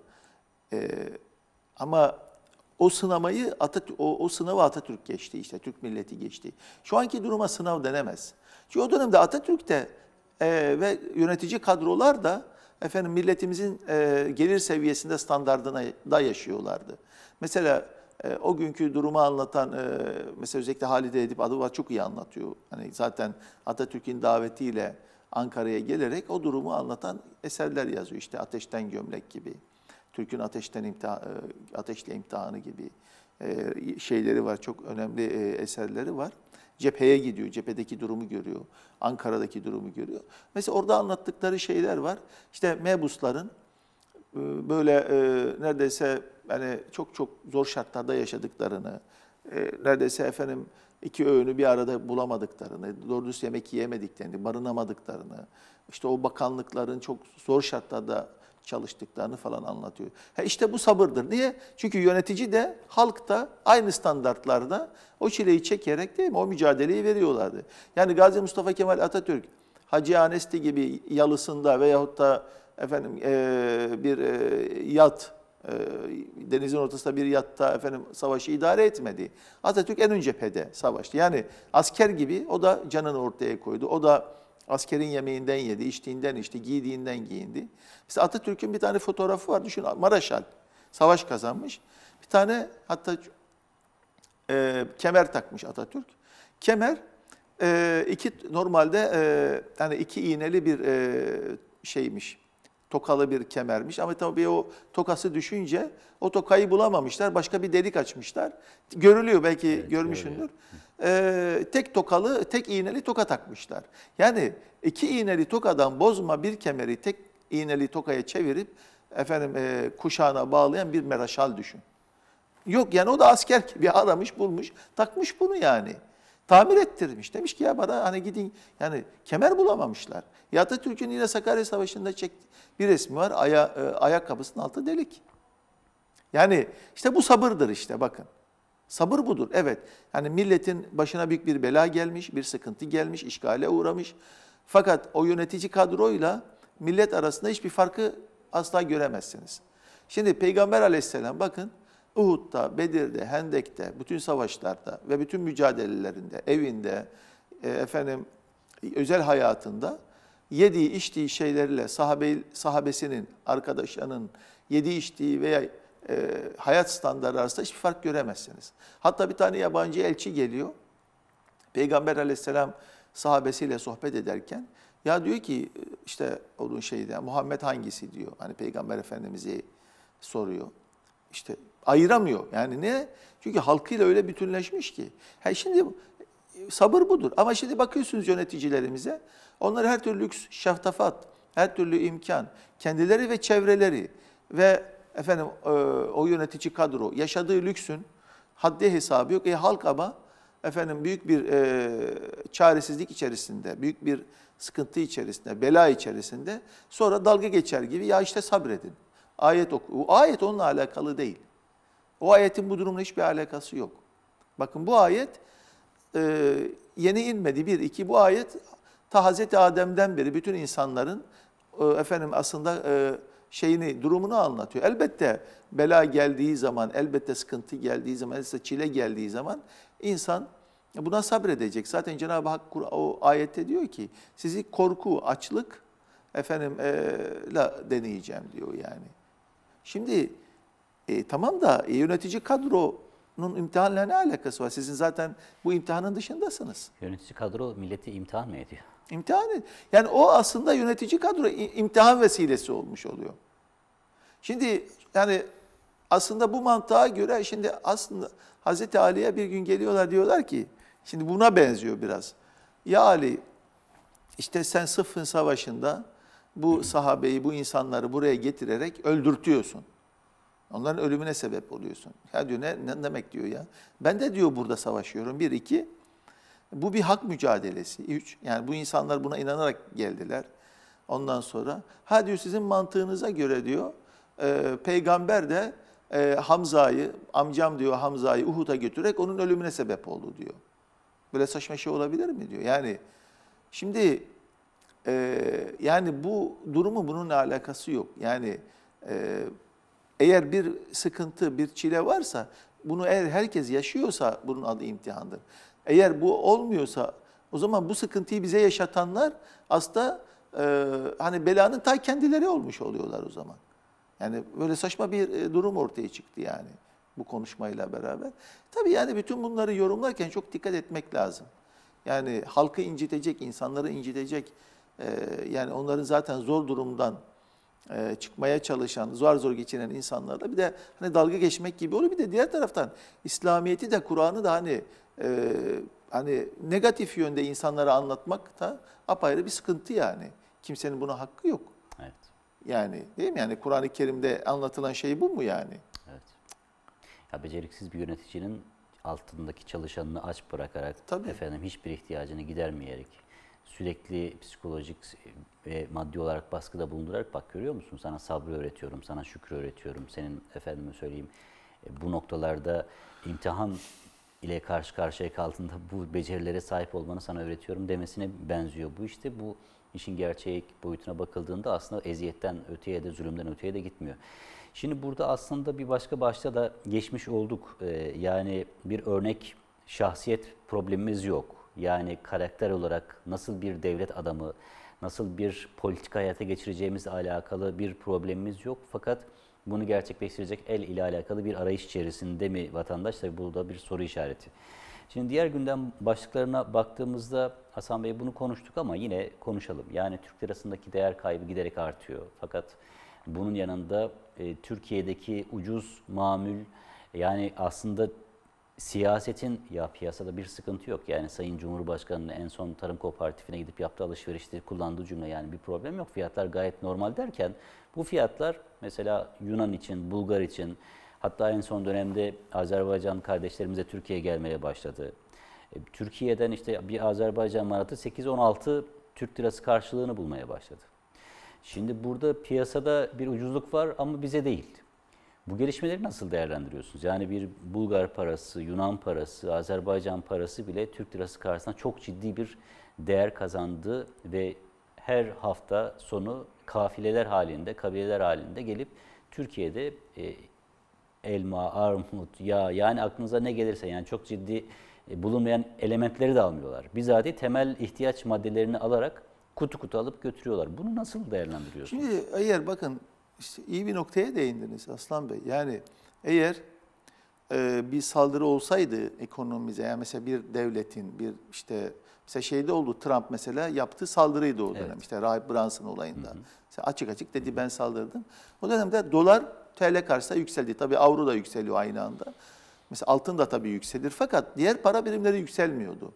Ama o sınamayı o sınavı Atatürk geçti, işte Türk milleti geçti. Şu anki duruma sınav denemez. Çünkü o dönemde Atatürk'te ve yönetici kadrolar da efendim milletimizin gelir seviyesinde standardına da yaşıyorlardı. Mesela o günkü durumu anlatan mesela özellikle Halide Edip Adıvar çok iyi anlatıyor. Hani zaten Atatürk'ün davetiyle Ankara'ya gelerek o durumu anlatan eserler yazıyor. İşte Ateşten Gömlek gibi. Türk'ün ateşle imtihanı gibi şeyleri var. Çok önemli eserleri var. Cepheye gidiyor, cephedeki durumu görüyor. Ankara'daki durumu görüyor. Mesela orada anlattıkları şeyler var. İşte mebusların böyle neredeyse yani çok çok zor şartlarda yaşadıklarını, neredeyse efendim iki öğünü bir arada bulamadıklarını, doğru dürüst yemek yiyemediklerini, barınamadıklarını, işte o bakanlıkların çok zor şartlarda çalıştıklarını falan anlatıyor. İşte bu sabırdır. Niye? Çünkü yönetici de halk da aynı standartlarda o çileyi çekerek değil mi? O mücadeleyi veriyorlardı. Yani Gazi Mustafa Kemal Atatürk, Hacı Anesti gibi yalısında veyahut da efendim bir yat, denizin ortasında bir yatta efendim savaşı idare etmedi. Atatürk en ön cephede savaştı. Yani asker gibi o da canını ortaya koydu. O da askerin yemeğinden yedi, içtiğinden içti, giydiğinden giyindi. Mesela Atatürk'ün bir tane fotoğrafı var. Düşün, Maraşal. Savaş kazanmış. Bir tane hatta kemer takmış Atatürk. Kemer normalde yani iki iğneli bir şeymiş. Tokalı bir kemermiş. Ama tabii o tokası düşünce o tokayı bulamamışlar. Başka bir delik açmışlar. Görülüyor, belki evet, görmüşsündür. Tek tokalı, tek iğneli toka takmışlar. Yani iki iğneli tokadan bozma bir kemeri tek iğneli tokaya çevirip efendim kuşağına bağlayan bir meraşal düşün. Yok yani o da asker gibi aramış, bulmuş, takmış bunu yani. Tamir ettirmiş. Demiş ki ya bana hani gidin, yani kemer bulamamışlar. Ya Atatürk'ün yine Sakarya Savaşı'nda çektiği bir resmi var. Ayakkabısının altı delik. Yani işte bu sabırdır işte, bakın. Sabır budur. Evet. Yani milletin başına büyük bir bela gelmiş, bir sıkıntı gelmiş, işgale uğramış. Fakat o yönetici kadroyla millet arasında hiçbir farkı asla göremezsiniz. Şimdi Peygamber Aleyhisselam bakın, Uhud'da, Bedir'de, Hendek'te, bütün savaşlarda ve bütün mücadelelerinde, evinde, efendim özel hayatında yediği, içtiği şeylerle sahabesinin, arkadaşlarının yediği, içtiği veya hayat standartları arasında hiçbir fark göremezsiniz. Hatta bir tane yabancı elçi geliyor. Peygamber Aleyhisselam sahabesiyle sohbet ederken ya diyor ki işte onun şeyde Muhammed hangisi diyor. Hani Peygamber Efendimiz'i soruyor. İşte ayıramıyor. Yani ne? Çünkü halkıyla öyle bütünleşmiş ki. Şimdi sabır budur. Ama şimdi bakıyorsunuz yöneticilerimize. Onlar her türlü lüks, şaftafat, her türlü imkan, kendileri ve çevreleri ve efendim o yönetici kadro yaşadığı lüksün haddi hesabı yok. Halk ama efendim büyük bir çaresizlik içerisinde, büyük bir sıkıntı içerisinde, bela içerisinde sonra dalga geçer gibi ya işte sabredin. Ayet oku. O ayet onunla alakalı değil. O ayetin bu durumla hiçbir alakası yok. Bakın bu ayet yeni inmedi. Bir, iki, bu ayet ta Hazreti Adem'den beri bütün insanların efendim aslında durumunu anlatıyor. Elbette bela geldiği zaman, elbette sıkıntı geldiği zaman, elbette çile geldiği zaman insan buna sabredecek. Zaten Cenab-ı Hak o ayette diyor ki sizi korku, açlık la deneyeceğim diyor yani. Şimdi tamam da yönetici kadronun imtihanla ne alakası var? Sizin zaten bu imtihanın dışındasınız. Yönetici kadro milleti imtihan mı ediyor? İmtihan ediyor. Yani o aslında yönetici kadro imtihan vesilesi olmuş oluyor. Şimdi yani aslında bu mantığa göre şimdi aslında Hazreti Ali'ye bir gün geliyorlar, diyorlar ki şimdi buna benziyor biraz. Ya Ali, işte sen Sıffın Savaşı'nda bu sahabeyi, bu insanları buraya getirerek öldürtüyorsun. Onların ölümüne sebep oluyorsun. Ya diyor ne demek diyor ya. Ben de diyor burada savaşıyorum. Bir, iki. Bu bir hak mücadelesi. Üç. Yani bu insanlar buna inanarak geldiler. Ondan sonra diyor sizin mantığınıza göre diyor peygamber de Hamza'yı, amcam diyor Hamza'yı Uhud'a götürerek onun ölümüne sebep oldu diyor. Böyle saçma şey olabilir mi diyor. Yani şimdi yani bu durumu bununla alakası yok. Yani eğer bir sıkıntı, bir çile varsa bunu eğer herkes yaşıyorsa bunun adı imtihandır. Eğer bu olmuyorsa o zaman bu sıkıntıyı bize yaşatanlar aslında hani belanın ta kendileri olmuş oluyorlar o zaman. Yani böyle saçma bir durum ortaya çıktı yani bu konuşmayla beraber. Tabii yani bütün bunları yorumlarken çok dikkat etmek lazım. Yani halkı incitecek, insanları incitecek, yani onların zaten zor durumdan çıkmaya çalışan, zor zor geçinen insanlarla bir de hani dalga geçmek gibi oluyor. Bir de diğer taraftan İslamiyet'i de Kur'an'ı da hani negatif yönde insanlara anlatmak da apayrı bir sıkıntı yani. Kimsenin buna hakkı yok. Evet. Yani değil mi? Yani Kur'an-ı Kerim'de anlatılan şey bu mu yani? Evet. Ya beceriksiz bir yöneticinin altındaki çalışanını aç bırakarak, Tabii. efendim hiçbir ihtiyacını gidermeyerek, sürekli psikolojik ve maddi olarak baskıda bulundurarak bak görüyor musun sana sabrı öğretiyorum, sana şükrü öğretiyorum. Senin efendime söyleyeyim bu noktalarda imtihan ile karşı karşıya kaldığında bu becerilere sahip olmanı sana öğretiyorum demesine benziyor. Bu işte bu işin gerçek boyutuna bakıldığında aslında eziyetten öteye de zulümden öteye de gitmiyor. Şimdi burada aslında bir başka başta da geçmiş olduk. Yani bir örnek şahsiyet problemimiz yok. Yani karakter olarak nasıl bir devlet adamı, nasıl bir politika hayata geçireceğimizle alakalı bir problemimiz yok. Fakat bunu gerçekleştirecek el ile alakalı bir arayış içerisinde mi vatandaş? Tabii burada bir soru işareti. Şimdi diğer gündem başlıklarına baktığımızda Hasan Bey bunu konuştuk ama yine konuşalım. Yani Türk lirasındaki değer kaybı giderek artıyor. Fakat bunun yanında Türkiye'deki ucuz mamül yani aslında siyasetin ya piyasada bir sıkıntı yok. Yani Sayın Cumhurbaşkanı'nın en son Tarım Kooperatifine gidip yaptığı alışverişte kullandığı cümle yani bir problem yok. Fiyatlar gayet normal derken bu fiyatlar mesela Yunan için, Bulgar için hatta en son dönemde Azerbaycan kardeşlerimize Türkiye'ye gelmeye başladı. Türkiye'den işte bir Azerbaycan manatı 8-16 Türk lirası karşılığını bulmaya başladı. Şimdi burada piyasada bir ucuzluk var ama bize değil. Bu gelişmeleri nasıl değerlendiriyorsunuz? Yani bir Bulgar parası, Yunan parası, Azerbaycan parası bile Türk lirası karşısında çok ciddi bir değer kazandı ve her hafta sonu kafileler halinde, kabileler halinde gelip Türkiye'de elma, armut, yağ yani aklınıza ne gelirse yani çok ciddi bulunmayan elementleri de almıyorlar. Bizatihi temel ihtiyaç maddelerini alarak kutu kutu alıp götürüyorlar. Bunu nasıl değerlendiriyorsunuz? Şimdi eğer bakın işte iyi bir noktaya değindiniz Aslan Bey. Yani eğer bir saldırı olsaydı ekonomimize yani mesela bir devletin bir işte mesela şeyde oldu Trump mesela yaptığı saldırıydı o dönem. Evet. İşte Rahip Brunson olayında. Mesela açık açık dedi ben saldırdım. O dönemde dolar TL karşısında yükseldi. Tabii avro da yükseliyor aynı anda. Mesela altın da tabii yükselir fakat diğer para birimleri yükselmiyordu.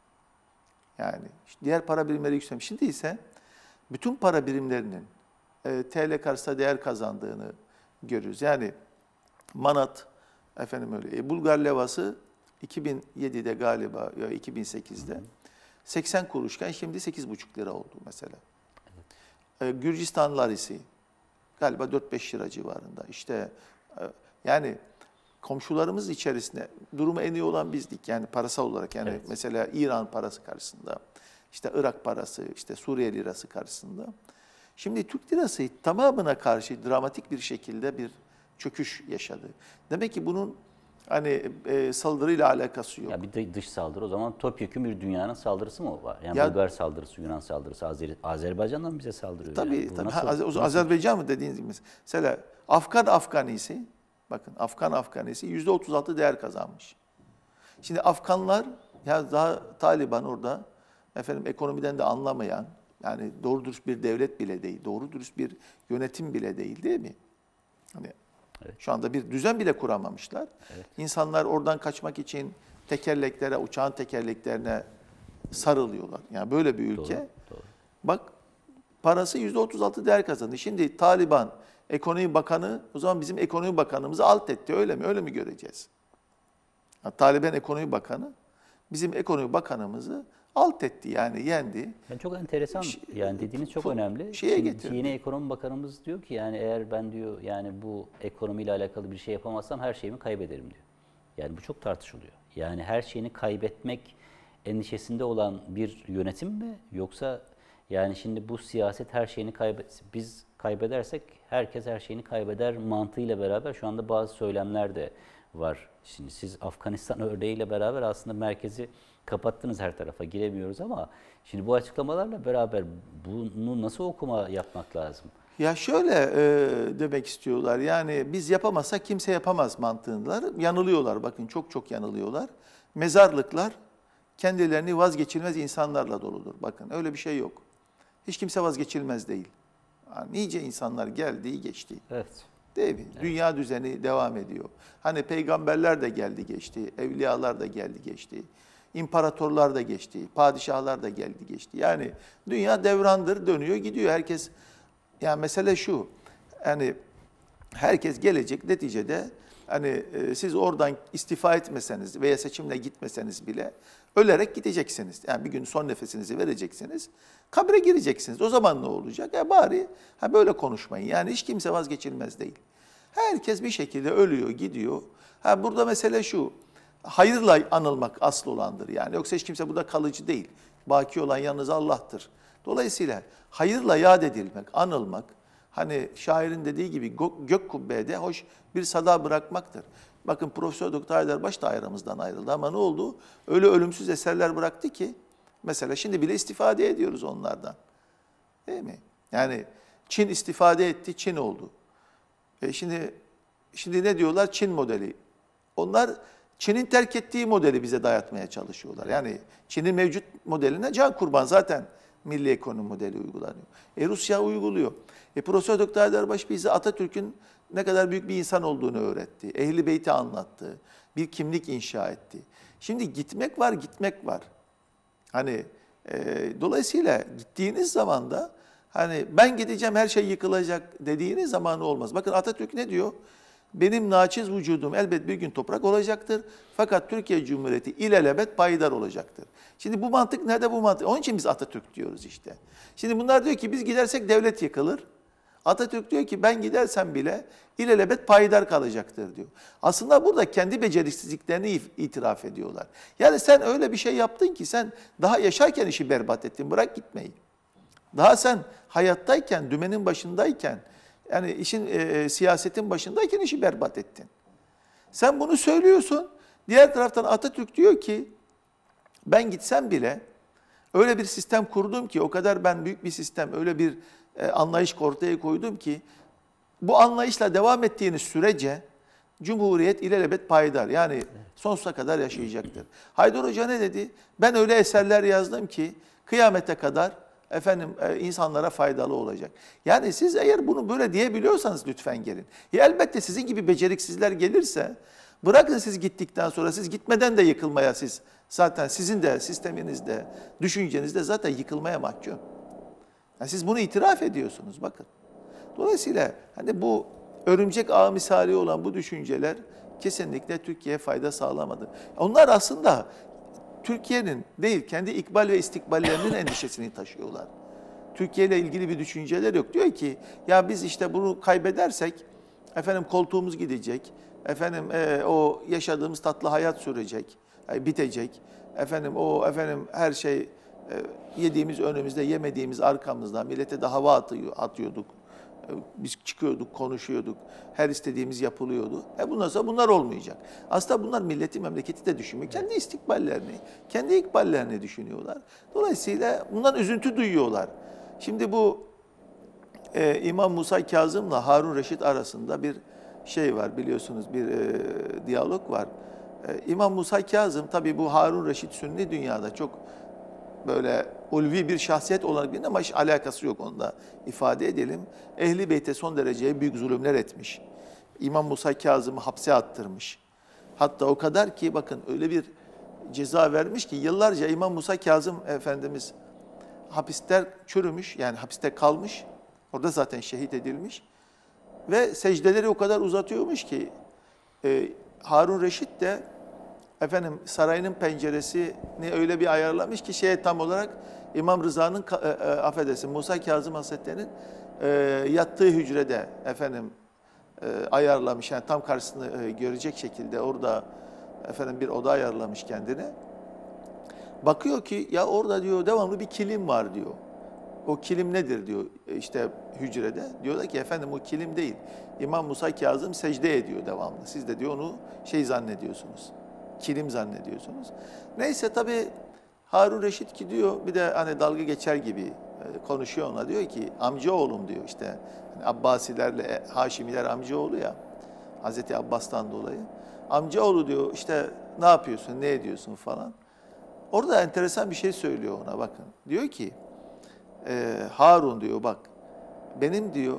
Yani işte diğer para birimleri yükselmiyor. Şimdi ise bütün para birimlerinin TL karşısında değer kazandığını görüyoruz. Yani manat, efendim öyle. Bulgar levası 2007'de galiba ya 2008'de 80 kuruşken şimdi 8,5 lira oldu mesela. Gürcistan larisi galiba 4-5 lira civarında. İşte yani komşularımız içerisinde durumu en iyi olan bizdik yani parasal olarak yani Evet. mesela İran parası karşısında, işte Irak parası, işte Suriye lirası karşısında. Şimdi Türk lirası tamamına karşı dramatik bir şekilde bir çöküş yaşadı. Demek ki bunun hani saldırıyla alakası yok. Ya bir de dış saldırı o zaman topyekun bir dünyanın saldırısı mı var? Yani Ya- Bulgar saldırısı, Yunan saldırısı, Azerbaycan'dan bize saldırıyor. Tabii yani. Bu tabii. nasıl- Azerbaycan mı dediğiniz gibi. Mesela Afganisi, bakın Afganisi %36 değer kazanmış. Şimdi Afganlar ya daha Taliban orada efendim ekonomiden de anlamayan yani doğru dürüst bir devlet bile değil, doğru dürüst bir yönetim bile değil mi? Hani Evet. şu anda bir düzen bile kuramamışlar. İnsanlar oradan kaçmak için tekerleklere, uçağın tekerleklerine sarılıyorlar. Yani böyle bir ülke. Doğru, doğru. Bak parası %36 değer kazandı. Şimdi Taliban ekonomi bakanı o zaman bizim ekonomi bakanımızı alt etti. Öyle mi? Öyle mi göreceğiz? Yani Taliban ekonomi bakanı bizim ekonomi bakanımızı alt etti yani yendi. Yani çok enteresan, yani dediğiniz çok önemli. şeye Şimdi getirdi. yeni ekonomi bakanımız diyor ki yani eğer ben diyor yani bu ekonomiyle alakalı bir şey yapamazsam her şeyimi kaybederim diyor. Yani bu çok tartışılıyor. Yani her şeyini kaybetmek endişesinde olan bir yönetim mi, yoksa yani şimdi bu siyaset her şeyini biz kaybedersek herkes her şeyini kaybeder mantığıyla beraber şu anda bazı söylemler de var. Şimdi siz Afganistan örneğiyle beraber aslında merkezi kapattınız, her tarafa giremiyoruz, ama şimdi bu açıklamalarla beraber bunu nasıl okuma yapmak lazım? Ya şöyle demek istiyorlar, yani biz yapamazsak kimse yapamaz mantığındalar. Yanılıyorlar, bakın çok çok yanılıyorlar. Mezarlıklar kendilerini vazgeçilmez insanlarla doludur. Bakın öyle bir şey yok. Hiç kimse vazgeçilmez değil. Yani nice insanlar geldi geçti. Evet. Değil mi? Evet. Dünya düzeni devam ediyor. Hani peygamberler de geldi geçti, evliyalar da geldi geçti. İmparatorlar da geçti, padişahlar da geldi geçti. Yani dünya devrandır, dönüyor gidiyor. Herkes, yani mesele şu, yani herkes gelecek neticede, hani siz oradan istifa etmeseniz veya seçimle gitmeseniz bile ölerek gideceksiniz. Yani bir gün son nefesinizi vereceksiniz, kabre gireceksiniz. O zaman ne olacak? Bari böyle konuşmayın. Yani hiç kimse vazgeçilmez değil. Herkes bir şekilde ölüyor, gidiyor. Burada mesele şu, hayırla anılmak asıl olandır yani. Yoksa hiç kimse burada kalıcı değil. Baki olan yalnız Allah'tır. Dolayısıyla hayırla yad edilmek, anılmak, hani şairin dediği gibi gök kubbede hoş bir sada bırakmaktır. Bakın Profesör Doktor Haydarbaş da aramızdan ayrıldı ama ne oldu? Öyle ölümsüz eserler bıraktı ki, mesela şimdi bile istifade ediyoruz onlardan. Değil mi? Yani Çin istifade etti, Çin oldu. Şimdi ne diyorlar? Çin modeli. Onlar Çin'in terk ettiği modeli bize dayatmaya çalışıyorlar. Yani Çin'in mevcut modeline can kurban, zaten milli ekonomi modeli uygulanıyor. Rusya uyguluyor. Profesör Doktor Haydarbaş bize Atatürk'ün ne kadar büyük bir insan olduğunu öğretti. Ehl-i Beyt'i anlattı. Bir kimlik inşa etti. Şimdi gitmek var, gitmek var. Hani dolayısıyla gittiğiniz zaman da hani ben gideceğim her şey yıkılacak dediğiniz zaman olmaz. Bakın Atatürk ne diyor? Benim naçiz vücudum elbet bir gün toprak olacaktır. Fakat Türkiye Cumhuriyeti ilelebet payidar olacaktır. Şimdi bu mantık nerede bu mantık? Onun için biz Atatürk diyoruz işte. Şimdi bunlar diyor ki biz gidersek devlet yıkılır. Atatürk diyor ki ben gidersem bile ilelebet payidar kalacaktır diyor. Aslında burada kendi beceriksizliklerini itiraf ediyorlar. Yani sen öyle bir şey yaptın ki sen daha yaşarken işi berbat ettin. Bırak gitmeyi. Daha sen hayattayken, dümenin başındayken, yani işin siyasetin başındayken işi berbat ettin. Sen bunu söylüyorsun. Diğer taraftan Atatürk diyor ki ben gitsem bile öyle bir sistem kurdum ki, o kadar ben büyük bir sistem, öyle bir anlayış ortaya koydum ki bu anlayışla devam ettiğiniz sürece Cumhuriyet ilelebet payidar. Yani sonsuza kadar yaşayacaktır. Haydar Hoca ne dedi? Ben öyle eserler yazdım ki kıyamete kadar insanlara faydalı olacak. Yani siz eğer bunu böyle diyebiliyorsanız lütfen gelin. Elbette sizin gibi beceriksizler gelirse bırakın, siz gittikten sonra, siz gitmeden de yıkılmaya, siz zaten sizin de sisteminizde, düşüncenizde zaten yıkılmaya mahkum. Yani siz bunu itiraf ediyorsunuz bakın. Dolayısıyla hani bu örümcek ağı misali olan bu düşünceler kesinlikle Türkiye'ye fayda sağlamadı. Onlar aslında Türkiye'nin değil, kendi ikbal ve istikballerinin endişesini taşıyorlar. Türkiye ile ilgili bir düşünceler yok. Diyor ki ya biz işte bunu kaybedersek koltuğumuz gidecek. O yaşadığımız tatlı hayat sürecek, bitecek. Her şey yediğimiz önümüzde, yemediğimiz arkamızda, millete de hava atıyorduk. Biz çıkıyorduk, konuşuyorduk. Her istediğimiz yapılıyordu. Bundan sonra bunlar olmayacak. Aslında bunlar milleti, memleketi de düşünmüyor. Kendi istikballerini, kendi ikballerini düşünüyorlar. Dolayısıyla bundan üzüntü duyuyorlar. Şimdi bu İmam Musa Kazım'la Harun Reşit arasında bir şey var, biliyorsunuz, bir diyalog var. İmam Musa Kazım, tabii bu Harun Reşit Sünni dünyada çok böyle ulvi bir şahsiyet olarak bilinen ama hiç alakası yok, onu da ifade edelim. Ehl-i Beyt'e son derece büyük zulümler etmiş. İmam Musa Kazım'ı hapse attırmış. Hatta o kadar ki bakın öyle bir ceza vermiş ki yıllarca İmam Musa Kazım Efendimiz hapiste çürümüş, yani hapiste kalmış. Orada zaten şehit edilmiş. Ve secdeleri o kadar uzatıyormuş ki Harun Reşit de efendim sarayının penceresini öyle bir ayarlamış ki şeye tam olarak İmam Rıza'nın affedersin Musa Kazım Hazretleri'nin yattığı hücrede efendim ayarlamış. Yani tam karşısını görecek şekilde orada efendim bir oda ayarlamış kendine. Bakıyor ki ya orada diyor devamlı bir kilim var diyor. O kilim nedir diyor işte hücrede. Diyorlar ki efendim o kilim değil. İmam Musa Kazım secde ediyor devamlı. Siz de diyor onu şey zannediyorsunuz. Kilim zannediyorsunuz. Neyse tabii Harun Reşit gidiyor bir de hani dalga geçer gibi konuşuyor ona. Diyor ki amcaoğlum diyor işte. Hani Abbasilerle Haşimiler amcaoğlu ya. Hazreti Abbas'tan dolayı. Amcaoğlu diyor işte ne yapıyorsun, ne ediyorsun falan. Orada enteresan bir şey söylüyor ona bakın. Diyor ki Harun diyor bak benim diyor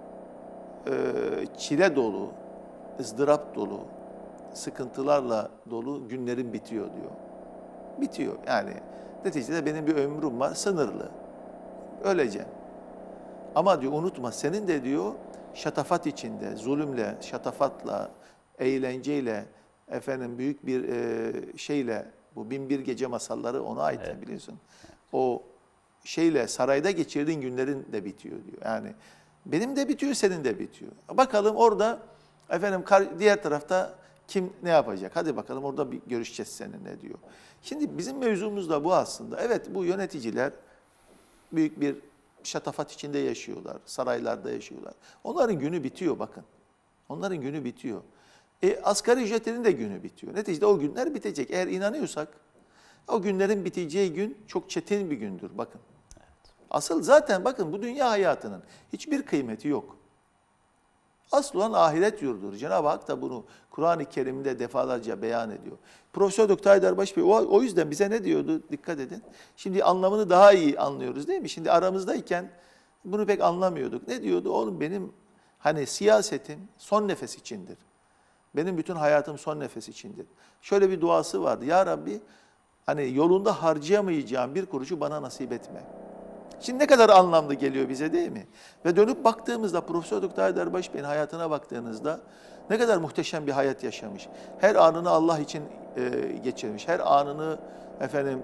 çile dolu, ızdırap dolu, sıkıntılarla dolu günlerim bitiyor diyor. Bitiyor yani. Neticede benim bir ömrüm var sınırlı. Öleceğim. Ama diyor unutma senin de diyor şatafat içinde, zulümle, şatafatla, eğlenceyle, efendim büyük bir şeyle, bu Binbir Gece masalları ona ait biliyorsun. O şeyle sarayda geçirdiğin günlerin de bitiyor diyor. Yani benim de bitiyor, senin de bitiyor. Bakalım orada efendim diğer tarafta kim ne yapacak? Hadi bakalım orada bir görüşeceğiz seninle diyor. Şimdi bizim mevzumuz da bu aslında. Evet bu yöneticiler büyük bir şatafat içinde yaşıyorlar. Saraylarda yaşıyorlar. Onların günü bitiyor bakın. Onların günü bitiyor. Asgari ücretlerin de günü bitiyor. Neticede o günler bitecek. Eğer inanıyorsak o günlerin biteceği gün çok çetin bir gündür bakın. Asıl zaten bakın bu dünya hayatının hiçbir kıymeti yok. Asıl olan ahiret yurdudur. Cenab-ı Hak da bunu Kur'an-ı Kerim'de defalarca beyan ediyor. Profesör Doktor Haydarbaş Bey o yüzden bize ne diyordu? Dikkat edin. Şimdi anlamını daha iyi anlıyoruz değil mi? Şimdi aramızdayken bunu pek anlamıyorduk. Ne diyordu? Oğlum benim hani siyasetim son nefes içindir. Benim bütün hayatım son nefes içindir. Şöyle bir duası vardı. Ya Rabbi hani yolunda harcayamayacağım bir kuruşu bana nasip etme. Şimdi ne kadar anlamlı geliyor bize değil mi? Ve dönüp baktığımızda Profesör Doktor Haydarbaş Bey'in hayatına baktığınızda ne kadar muhteşem bir hayat yaşamış. Her anını Allah için geçirmiş. Her anını efendim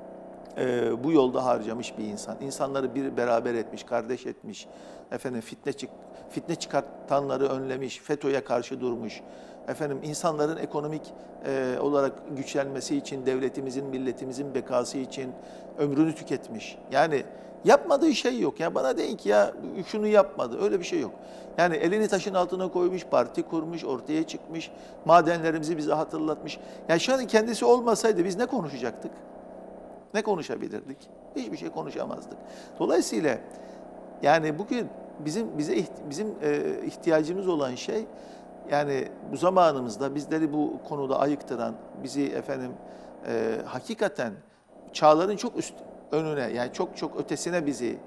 bu yolda harcamış bir insan. İnsanları bir beraber etmiş, kardeş etmiş. Efendim fitne çıkartanları önlemiş, FETÖ'ye karşı durmuş. Efendim insanların ekonomik olarak güçlenmesi için, devletimizin, milletimizin bekası için ömrünü tüketmiş. Yani yapmadığı şey yok. Ya bana deyin ki ya şunu yapmadı. Öyle bir şey yok. Yani elini taşın altına koymuş, parti kurmuş, ortaya çıkmış, madenlerimizi bize hatırlatmış. Yani şu an kendisi olmasaydı biz ne konuşacaktık? Ne konuşabilirdik? Hiçbir şey konuşamazdık. Dolayısıyla yani bugün bizim ihtiyacımız olan şey yani bu zamanımızda bizleri bu konuda ayıktıran, bizi efendim hakikaten çağların çok önüne yani çok ötesine bizi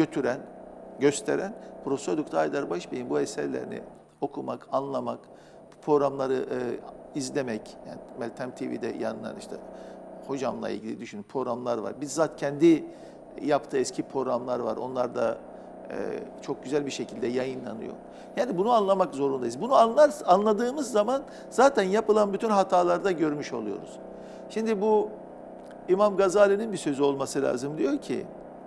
gösteren Profesör Doktor Haydarbaş Bey'in bu eserlerini okumak, anlamak, bu programları izlemek, yani Meltem TV'de yanlar işte hocamla ilgili düşünün programlar var. Bizzat kendi yaptığı eski programlar var. Onlar da çok güzel bir şekilde yayınlanıyor. Yani bunu anlamak zorundayız. Bunu anladığımız zaman zaten yapılan bütün hatalarda görmüş oluyoruz. Şimdi bu İmam Gazali'nin bir sözü olması lazım. Diyor ki,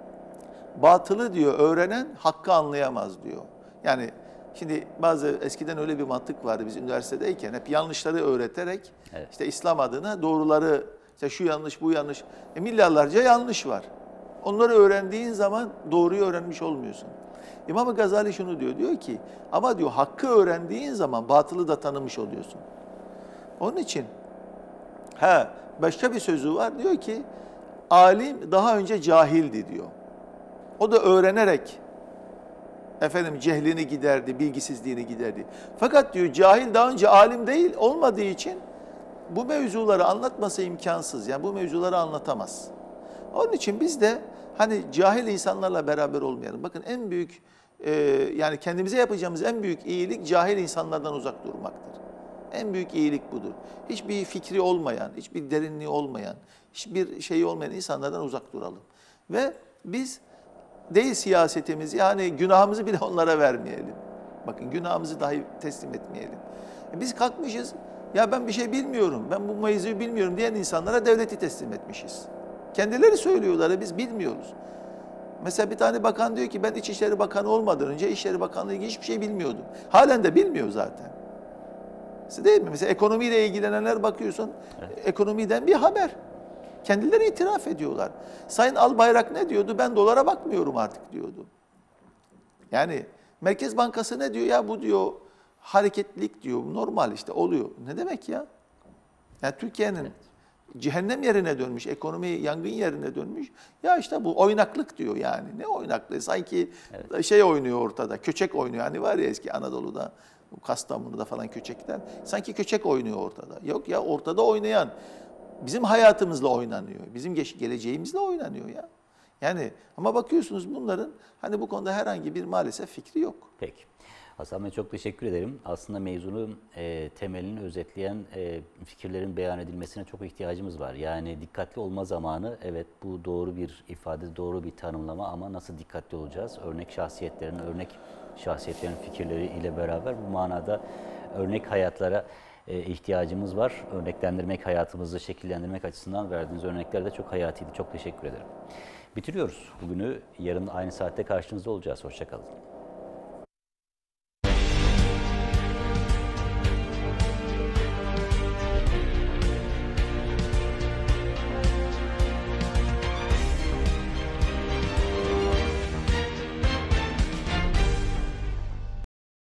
batılı diyor öğrenen hakkı anlayamaz diyor. Yani şimdi eskiden öyle bir mantık vardı biz üniversitedeyken hep yanlışları öğreterek işte İslam adına doğruları işte şu yanlış bu yanlış milyarlarca yanlış var. Onları öğrendiğin zaman doğruyu öğrenmiş olmuyorsun. İmam Gazali şunu diyor ki ama diyor hakkı öğrendiğin zaman batılı da tanımış oluyorsun. Onun için başka bir sözü var diyor ki alim daha önce cahildi diyor. O da öğrenerek efendim cehlini giderdi, bilgisizliğini giderdi. Fakat diyor cahil daha önce alim değil olmadığı için bu mevzuları anlatması imkansız. Yani bu mevzuları anlatamaz. Onun için biz de hani cahil insanlarla beraber olmayalım. Bakın en büyük yani kendimize yapacağımız en büyük iyilik cahil insanlardan uzak durmaktır. En büyük iyilik budur. Hiçbir fikri olmayan, hiçbir derinliği olmayan, hiçbir şeyi olmayan insanlardan uzak duralım. Ve biz değil siyasetimizi yani günahımızı bile onlara vermeyelim. Bakın günahımızı dahi teslim etmeyelim. Biz kalkmışız Ya ben bir şey bilmiyorum, ben bu mevzuyu bilmiyorum diyen insanlara devleti teslim etmişiz. Kendileri söylüyorlar, biz bilmiyoruz. Mesela bir tane bakan diyor ki ben İçişleri Bakanı olmadan önce İçişleri Bakanlığı ilgili hiçbir şey bilmiyordum. Halen de bilmiyor zaten. Değil mi? Mesela ekonomiyle ilgilenenler bakıyorsun, ekonomiden bir haber. Kendileri itiraf ediyorlar. Sayın Albayrak ne diyordu? Ben dolara bakmıyorum artık diyordu. Yani Merkez Bankası ne diyor? Ya bu diyor hareketlilik diyor. Normal işte oluyor. Ne demek ya? Ya Türkiye'nin cehennem yerine dönmüş, ekonomi yangın yerine dönmüş. Ya işte bu oynaklık diyor yani. Ne oynaklığı? Sanki şey oynuyor ortada, köçek oynuyor. Hani var ya eski Anadolu'da, Kastamonu'da falan köçekler. Sanki köçek oynuyor ortada. Yok ya, ortada oynayan bizim hayatımızla oynanıyor. Bizim geleceğimizle oynanıyor ya. Yani ama bakıyorsunuz bunların hani bu konuda herhangi bir maalesef fikri yok. Peki. Hasan Bey çok teşekkür ederim. Aslında mevzunun temelini özetleyen fikirlerin beyan edilmesine çok ihtiyacımız var. Yani dikkatli olma zamanı, evet bu doğru bir ifade, doğru bir tanımlama ama nasıl dikkatli olacağız? Örnek şahsiyetlerin fikirleri ile beraber bu manada örnek hayatlara ihtiyacımız var. Örneklendirmek, hayatımızı şekillendirmek açısından verdiğiniz örnekler de çok hayatiydi. Çok teşekkür ederim. Bitiriyoruz bugünü. Yarın aynı saatte karşınızda olacağız. Hoşça kalın.